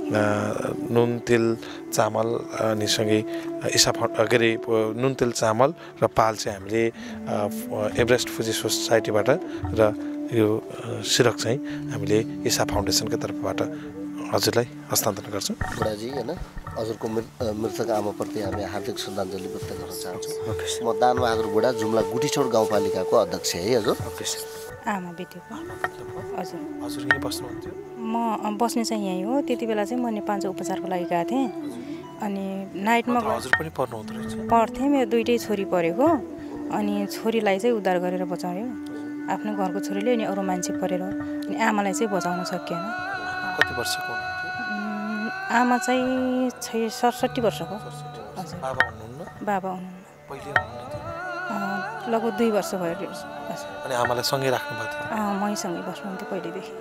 नुन तेल चामल अनि सँगै ईशा फाउ के अरे नुन तेल चामल र पाल चाहिँ हामीले एभरेस्ट फुजी सोसाइटीबाट र यो सिरक चाहिँ हामीले ईशा फाउन्डेसनको तर्फबाट हजुरलाई हस्तान्तरण गर्छौँ बुढाजी होइन हजुरको मृतक आमाप्रति हामी हार्दिक श्रद्धाञ्जली व्यक्त गर्न चाहन्छौँ म दानबहादुर बुढा जुम्ला गुठीचोड गाउँपालिकाको अध्यक्ष है हजुर आमा बितेको हजुर हजुर यहीँ बस्नुहुन्थ्यो म बस्ने चाहिँ यहीँ हो त्यति बेला चाहिँ म नेपाल उपचारको लागि गएको थिएँ अनि नाइटमा हजुर पनि पढ्नु हुँदो रहेछ पढ्थेँ मेरो दुइटै छोरी पढेको अनि छोरीलाई चाहिँ उद्धार गरेर बचायो आफ्नो घरको छोरीले अनि अरू मान्छे परेर अनि आमालाई चाहिँ बचाउन सकिएन कति वर्षको आमा चाहिँ छै सडसठी वर्षको हजुर बाबा हुनुहुन्न बाबा हुनुहुन्न पहिले लगभग दुई वर्ष भयो अनि आमालाई सँगै राख्नु भएको थियो मैसँगै बस्नुहुन्थ्यो पहिलेदेखि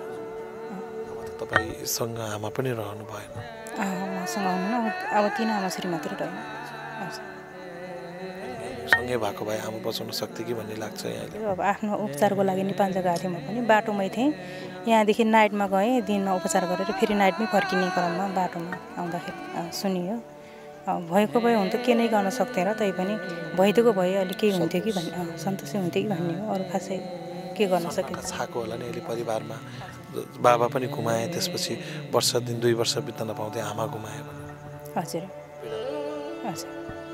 तपाईँसँग आमा पनि रहनु भएन मसँग हुनु अब तिन आमा छोरी मात्रै रहेन सँगै भएको भए आमा बचाउन सक्थे कि भन्ने लाग्छ यहाँले? अब आफ्नो उपचारको लागि नेपाल गएको थिएँ म पनि बाटोमै थिएँ यहाँदेखि नाइटमा गएँ दिनमा उपचार गरेर फेरि नाइटमै फर्किने क्रममा बाटोमा आउँदाखेरि सुनियो भएको भए हुन त के नै गर्न सक्थेँ र तै पनि भइदिएको भए अलिक केही हुन्थ्यो कि भन्ने सन्तोषै हुन्थ्यो कि भन्ने हो अरू खासै के गर्न सकिन्छ छाको होला नि अहिले परिवारमा बाबा पनि गुमाए त्यसपछि वर्ष दिन दुई वर्ष बित्न नपाउँदै आमा गुमाए हजुर हजुर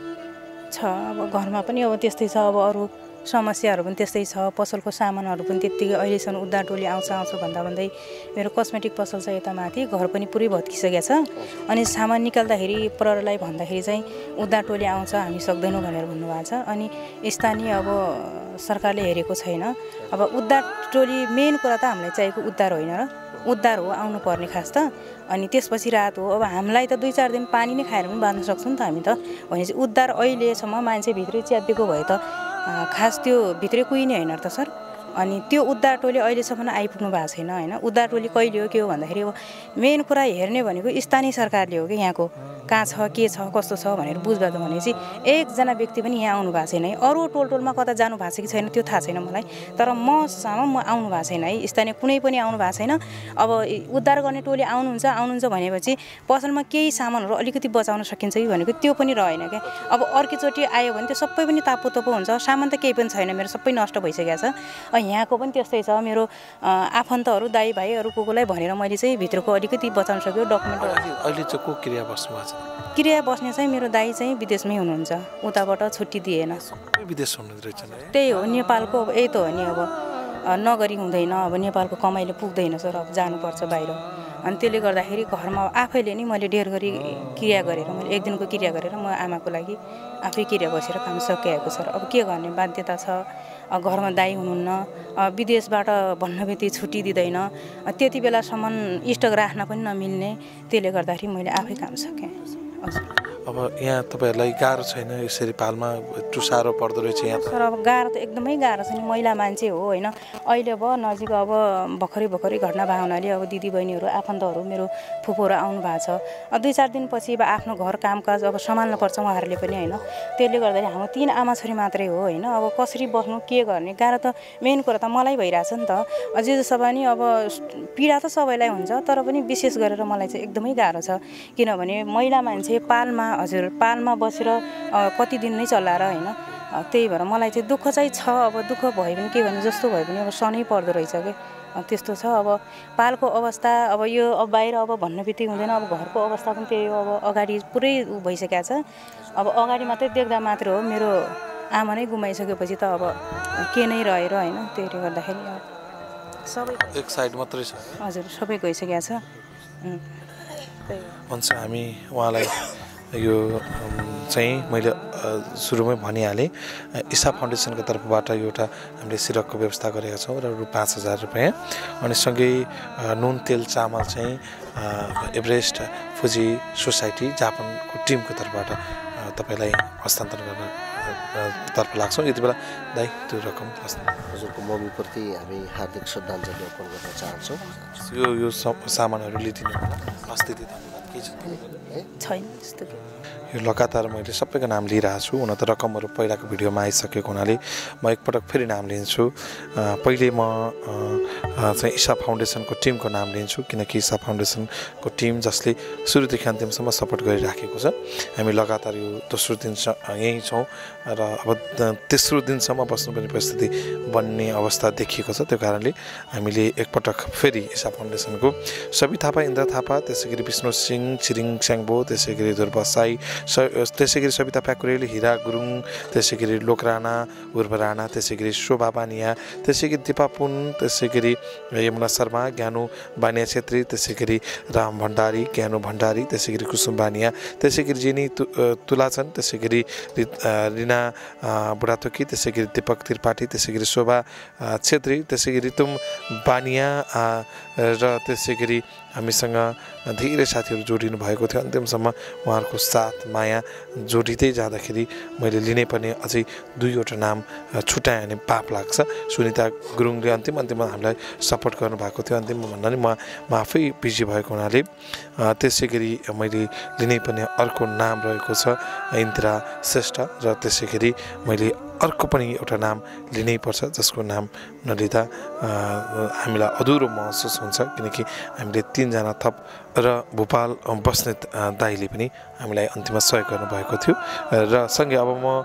छ अब घरमा पनि अब त्यस्तै छ अब अरू समस्याहरू पनि त्यस्तै छ पसलको सामानहरू पनि त्यत्तिकै अहिलेसम्म उद्धार टोली आउँछ आउँछ भन्दा भन्दै मेरो कस्मेटिक पसल छ यता माथि घर पनि पुरै भत्किसकेको छ अनि सामान निकाल्दाखेरि प्रहरीलाई भन्दाखेरि चाहिँ उद्धार टोली आउँछ हामी सक्दैनौँ भनेर भन्नुभएको छ अनि स्थानीय अब सरकारले हेरेको छैन अब उद्धार टोली मेन कुरा त हामीलाई चाहिएको उद्धार होइन र उद्धार हो आउनु पर्ने खास त अनि त्यसपछि रात हो अब हामीलाई त दुई चार दिन पानी नै खाएर पनि बाँच्न सक्छौँ नि त हामी त भनेपछि उद्धार अहिलेसम्म मान्छे भित्रै च्यापिएको भए त खास त्यो भित्रै कुही नै होइन त सर अनि त्यो उद्धार टोली अहिलेसम्म आइपुग्नु भएको छैन होइन उद्धार टोली कहिले हो के हो भन्दाखेरि अब मेन कुरा हेर्ने भनेको स्थानीय सरकारले हो कि यहाँको कहाँ छ के छ कस्तो छ भनेर बुझ्दा त भनेपछि एकजना व्यक्ति पनि यहाँ आउनु भएको छैन है अरू टोल टोलमा कता जानु भएको छ कि छैन त्यो थाहा छैन मलाई तर मसम्म म आउनु भएको छैन है स्थानीय कुनै पनि आउनु भएको छैन अब उद्धार गर्ने टोली आउनुहुन्छ आउनुहुन्छ भनेपछि पसलमा केही सामानहरू अलिकति बचाउन सकिन्छ कि भनेको त्यो पनि रहेन क्या अब अर्कोचोटि आयो भने त्यो सबै पनि तापो तोपो हुन्छ सामान त केही पनि छैन मेरो सबै नष्ट भइसकेको छ यहाँको पनि त्यस्तै छ मेरो आफन्तहरू दाइ भाइहरू को कोलाई भनेर मैले चाहिँ भित्रको अलिकति बचाउन सक्यो डकुमेन्टहरू अहिले चाहिँ को क्रिया बस्नु भएको छ क्रिया बस्ने चाहिँ मेरो दाइ चाहिँ विदेशमै हुनुहुन्छ उताबाट छुट्टी दिएन विदेश हुनुहुन्छ त्यही हो नेपालको अब यही त हो नि अब नगरी हुँदैन अब नेपालको कमाइले पुग्दैन सर अब जानुपर्छ बाहिर अनि त्यसले गर्दाखेरि घरमा आफैले नै मैले डेढ गरी क्रिया गरेर मैले एक दिनको क्रिया गरेर म आमाको लागि आफै क्रिया बसेर काम सकिएको सर अब के गर्ने बाध्यता छ घरमा दाइ हुनुहुन्न विदेशबाट भन्न बित्तिकै छुट्टी दिँदैन त्यति बेलासम्म स्टक राख्न पनि नमिल्ने त्यसले गर्दाखेरि मैले आफै काम सकेँ हजुर अब यहाँ तपाईँहरूलाई गाह्रो छैन यसरी पालमा यत्रो साह्रो पर्दो रहेछ यहाँ सर अब गाह्रो त एकदमै गाह्रो छ नि महिला मान्छे हो होइन अहिले अब नजिक अब भर्खरै भर्खरै घटना भएको हुनाले अब दिदीबहिनीहरू आफन्तहरू मेरो फुपूहरू आउनु भएको छ अब दुई चार दिनपछि अब आफ्नो घर कामकाज अब सम्हाल्नुपर्छ उहाँहरूले पनि होइन त्यसले गर्दाखेरि हाम्रो तिन आमा छोरी मात्रै हो होइन अब कसरी बस्नु के गर्ने गाह्रो त मेन कुरा त मलाई भइरहेछ नि त अझै जसो पनि अब पीडा त सबैलाई हुन्छ तर पनि विशेष गरेर मलाई चाहिँ एकदमै गाह्रो छ किनभने महिला मान्छे पालमा हजुर पालमा बसेर कति दिन नै चलाएर होइन त्यही भएर मलाई चाहिँ दुःख चाहिँ छ अब दुःख भयो भने के भने जस्तो भयो भने अब सनै पर्दो रहेछ कि त्यस्तो छ अब पालको अवस्था अब यो अब बाहिर अब भन्न बित्तिकै हुँदैन अब घरको अवस्था पनि त्यही हो अब अगाडि पुरै भइसकेको छ अब अगाडि मात्रै देख्दा मात्र हो मेरो आमा नै गुमाइसकेपछि त अब के नै रहेर होइन त्यसले गर्दाखेरि अब सबै एक साइड मात्रै छ हजुर सबै गइसकेको छ हुन्छ हामी उहाँलाई यो चाहिँ मैले सुरुमै भनिहालेँ इसा फाउन्डेसनको तर्फबाट एउटा हामीले सिरकको व्यवस्था गरेका छौँ र रु पाँच हजार रुपियाँ अनि सँगै नुन तेल चामल चाहिँ एभरेस्ट फुजी सोसाइटी जापानको टिमको तर्फबाट तपाईँलाई हस्तान्तरण गर्न तर्फ लाग्छौँ यति बेला दाइ त्यो रकम हजुरको मम्मीप्रति हामी हार्दिक श्रद्धाञ्जली अर्पण गर्न चाहन्छौँ यो यो सामानहरू लिइदिनु अस्ति के छैन त्यस्तो यो लगातार मैले सबैको नाम लिइरहेको छु हुन त रकमहरू पहिलाको भिडियोमा आइसकेको हुनाले म एकपटक फेरि नाम लिन्छु पहिले म चाहिँ इसा फाउन्डेसनको टिमको नाम लिन्छु किनकि इसा फाउन्डेसनको टिम जसले सुरुदेखि अन्तिमसम्म सपोर्ट गरिराखेको छ हामी लगातार यो दोस्रो दिन यहीँ छौँ र अब तेस्रो दिनसम्म बस्नुपर्ने परिस्थिति बन्ने अवस्था देखिएको छ त्यो कारणले हामीले एकपटक फेरि इसा फाउन्डेसनको सबै थापा इन्द्र थापा त्यसै गरी विष्णु सिंह छिरिङ स्याङ्बो त्यसै गरी ध्रुव साई त्यसै गरी सविता प्याकुरेल हिरा गुरुङ त्यसै गरी लोक राणा उर्व राणा त्यसै गरी शोभा बानिया त्यसै गरी दिपा पुन त्यसै गरी यमुना शर्मा ज्ञानु बानिया छेत्री त्यसै गरी राम भण्डारी ज्ञानु भण्डारी त्यसै गरी कुसुम बानिया त्यसै गरी जिनी तुलाचन त्यसै गरी रिना बुढाथोकी त्यसै गरी दीपक त्रिपाठी त्यसै गरी शोभा छेत्री त्यसै गरी तुम बानिया र त्यसै गरी हामीसँग धेरै साथीहरू जोडिनु भएको थियो। अन्तिमसम्म उहाँहरूको साथ माया जोडिँदै जाँदाखेरि मैले लिनै पर्ने अझै दुईवटा नाम छुट्याएँ भने पाप लाग्छ। सुनिता गुरुङले अन्तिम अन्तिममा हामीलाई सपोर्ट गर्नुभएको थियो। अन्तिममा भन्दा नि म म आफै बिजी भएको हुनाले त्यसै गरी मैले लिनै पर्ने अर्को नाम रहेको छ इन्दिरा श्रेष्ठ र त्यसै गरी मैले अर्को पनि एउटा नाम लिनै पर्छ जसको नाम नलिँदा हामीलाई अधुरो महसुस हुन्छ, किनकि हामीले तिनजना थप र भोपाल बस्नेत दाइले पनि हामीलाई अन्तिममा सहयोग गर्नुभएको थियो। र सँगै अब म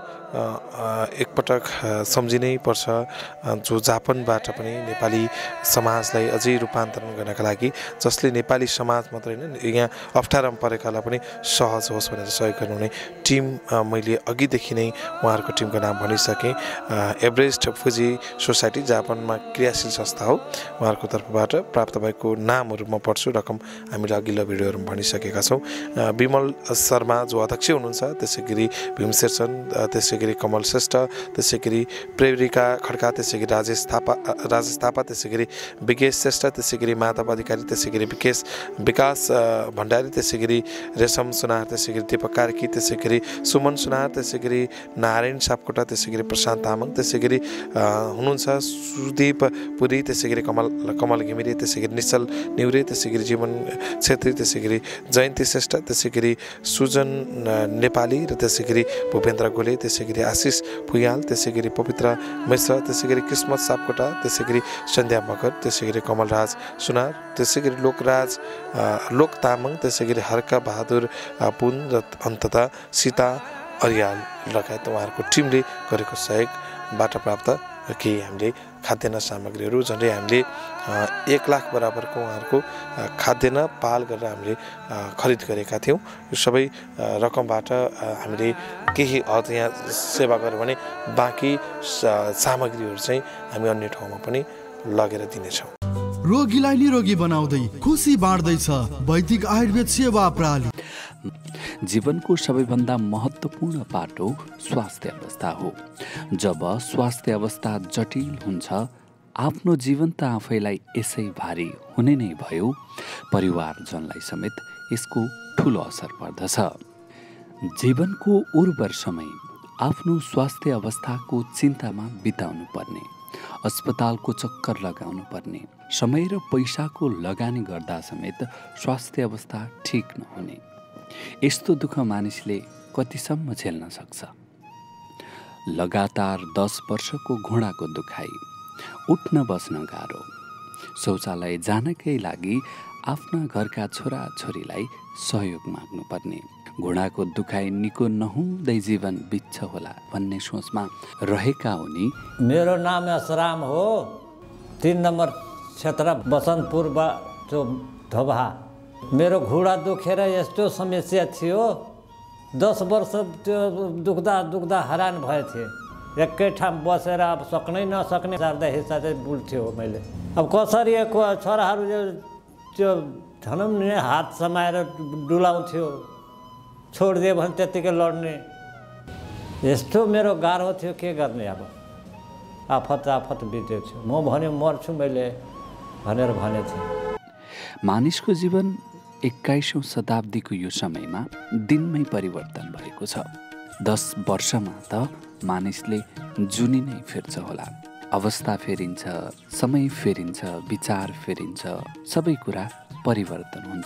एकपटक सम्झिनै पर्छ जो जापानबाट पनि नेपाली समाजलाई अझै रूपान्तरण गर्नका लागि, जसले नेपाली समाज मात्रै होइन यहाँ अप्ठ्यारोमा परेकालाई पनि सहज होस् भनेर सहयोग गर्नुहुने टिम, मैले अघिदेखि नै उहाँहरूको टिमको नाम भनिसकेँ। एभरेस्ट फुजी सोसाइटी जापानमा क्रियाशील संस्था हो, उहाँहरूको तर्फबाट प्राप्त भएको नामहरू म पढ्छु, रकम हामीले अघिल्लो भिडियोहरूमा भनिसकेका छौँ। विमल शर्मा जो अध्यक्ष हुनुहुन्छ, त्यसै गरी भीमशेर छन्, त्यसै गरी कमल श्रेष्ठ, त्यसै गरी प्रेरिका खड्का, त्यसै गरी राजेश थापा राजेश थापा त्यसै गरी विकेश श्रेष्ठ, त्यसै गरी माधव अधिकारी, त्यसै गरी विकेश विकास भण्डारी, त्यसै गरी रेशम सुनार, त्यसै गरी दीपक कार्की, त्यसै गरी सुमन सुनार, त्यसै गरी नारायण सापकोटा, त्यसै गरी प्रशान्त तामाङ, त्यसै गरी हुनुहुन्छ सुदीप पुरी, त्यसै गरी कमल कमल घिमिरे, त्यसै गरी निश्चल न्युरे, त्यसै गरी जीवन छेत्री, त्यसै गरी जयन्ती श्रेष्ठ, त्यसै गरी सुजन नेपाली र त्यसै गरी भूपेन्द्र गोले, त्यसै गरी आशिष भुयाल, त्यसै गरी पवित्र मिश्र, त्यसै गरी किस्मत सापकोटा, त्यसै गरी सन्ध्या मगर, त्यसै गरी कमलराज सुनार, त्यसै गरी लोकराज लोक तामाङ, त्यसै गरी हर्का बहादुर पुन र अन्ततः सीता अरियाल लगायत उहाँहरूको टिमले गरेको सहयोगबाट प्राप्त केही हामीले खाद्यान्न सामग्रीहरू झन्डै हामीले एक लाख बराबरको उहाँहरूको खाद्यान्न पहल गरेर हामीले खरिद गरेका थियौँ। यो सबै रकमबाट हामीले केही हद यहाँ सेवा गऱ्यौँ भने बाँकी सामग्रीहरू चाहिँ हामी अन्य ठाउँमा पनि लगेर दिनेछौँ। रोगीलाई निरोगी बनाउँदै खुसी बाँड्दैछ वैदिक आयुर्वेद सेवा प्रणाली। जीवनको सबैभन्दा महत्त्वपूर्ण पाटो स्वास्थ्य अवस्था हो। जब स्वास्थ्य अवस्था जटिल हुन्छ, आफ्नो जीवन त आफैलाई यसै भारी हुने नै भयो, परिवारजनलाई समेत यसको ठुलो असर पर्दछ। जीवनको उर्वर समय आफ्नो स्वास्थ्य अवस्थाको चिन्तामा बिताउनु पर्ने, अस्पतालको चक्कर लगाउनु पर्ने, समय र पैसाको लगानी गर्दा समेत स्वास्थ्य अवस्था ठिक नहुने, यस्तो दुःख मानिसले कतिसम्म झेल्न सक्छ। लगातार दस वर्षको घुँडाको दुखाइ, उठ्न बस्न गाह्रो, शौचालय जानकै लागि आफ्ना घरका छोरा छोरीलाई सहयोग माग्नुपर्ने, घुँडाको दुखाइ निको नहुँदै जीवन बित्छ होला भन्ने सोचमा रहेका उनी। मेरो नाम असराम हो, तीन नम्बर क्षेत्र बसन्तपुर जो धोबा। मेरो घुँडा दुखेर यस्तो समस्या थियो, दस वर्ष त्यो दुख्दा दुख्दा हैरान भए थिएँ। एकै ठाउँ बसेर अब सक्नै नसक्ने चार्दा हिसाबले बुल्थ्यो मैले। अब कसरी एक छोराहरू त्यो भनौँ नि हात समाएर डुलाउँथ्यो, छोडिदियो भने त्यत्तिकै लड्ने, यस्तो मेरो गाह्रो थियो। के गर्ने अब, आफत आफत बित्यो थियो। म भने मर्छु मैले भनेर भनेको थिएँ। मानिसको जीवन एक्काइसौँ शताब्दीको यो समयमा दिनमै परिवर्तन भएको छ। दस वर्षमा त मानिसले जुनी नै फिर्छ होला। अवस्था फेरिन्छ, समय फेरिन्छ, विचार फेरिन्छ, सबै कुरा परिवर्तन हुन्छ।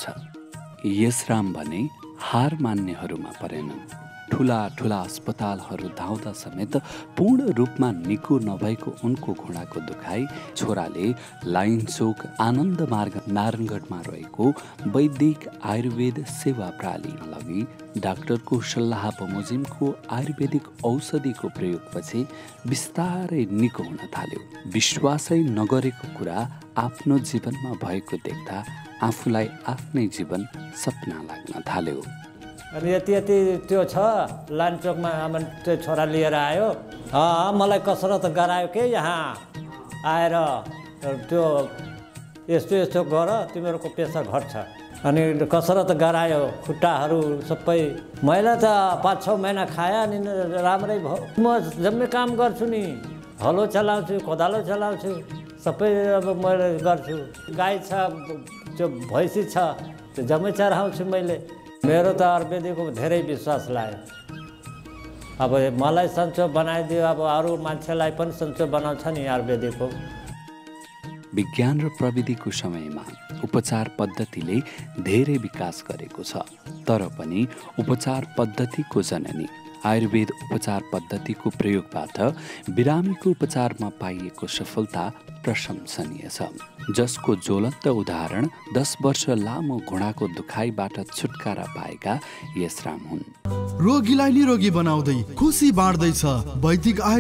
यसराम भने हार मान्नेहरूमा परेनन्। ठुला ठुला अस्पतालहरू धाउँदा समेत पूर्ण रूपमा निको नभएको उनको घुँडाको दुखाइ छोराले लाइन चोक आनन्द मार्ग नारायणगढमा रहेको वैदिक आयुर्वेद सेवा प्रणाली लगी डाक्टरको सल्लाह बमोजिमको आयुर्वेदिक औषधिको प्रयोगपछि बिस्तारै निको हुन थाल्यो। विश्वासै नगरेको कुरा आफ्नो जीवनमा भएको देख्दा आफूलाई आफ्नै जीवन सपना लाग्न थाल्यो। अनि यति यति त्यो छ लाइन चोकमा त्यो छोरा लिएर आयो। अँ मलाई कसरत गरायो के यहाँ आएर त्यो यस्तो यस्तो गर तिमीहरूको प्रेसर घट्छ। अनि कसरत गरायो, खुट्टाहरू सबै। मैले त पाँच छ महिना खाएँ अनि राम्रै भयो। म जम्मै काम गर्छु नि, हलो चलाउँछु, कोदालो चलाउँछु, सबै अब मैले गर्छु। गाई छ, त्यो भैँसी छ, जम्मै चढाउँछु मैले। मेरो त आयुर्वेदिकको धेरै विश्वास लाग्यो। अब मलाई सन्चो बनाइदियो, अब अरू मान्छेलाई पनि सन्चो बनाउँछ नि आयुर्वेदिकको। विज्ञान र प्रविधिको समयमा उपचार पद्धतिले धेरै विकास गरेको छ, तर पनि उपचार पद्धतिको जननी आयुर्वेद उपचार पद्धतिको प्रयोगबाट बिरामीको उपचारमा पाइएको सफलता प्रशंसनीय छ, जसको ज्वलन्त उदाहरण दस वर्ष लामो घुँडाको दुखाइबाट छुटकारा पाएका यशराम हुन्। रोगीलाई निरोगी बनाउँदै खुसी बाँड्दैछ वैदिक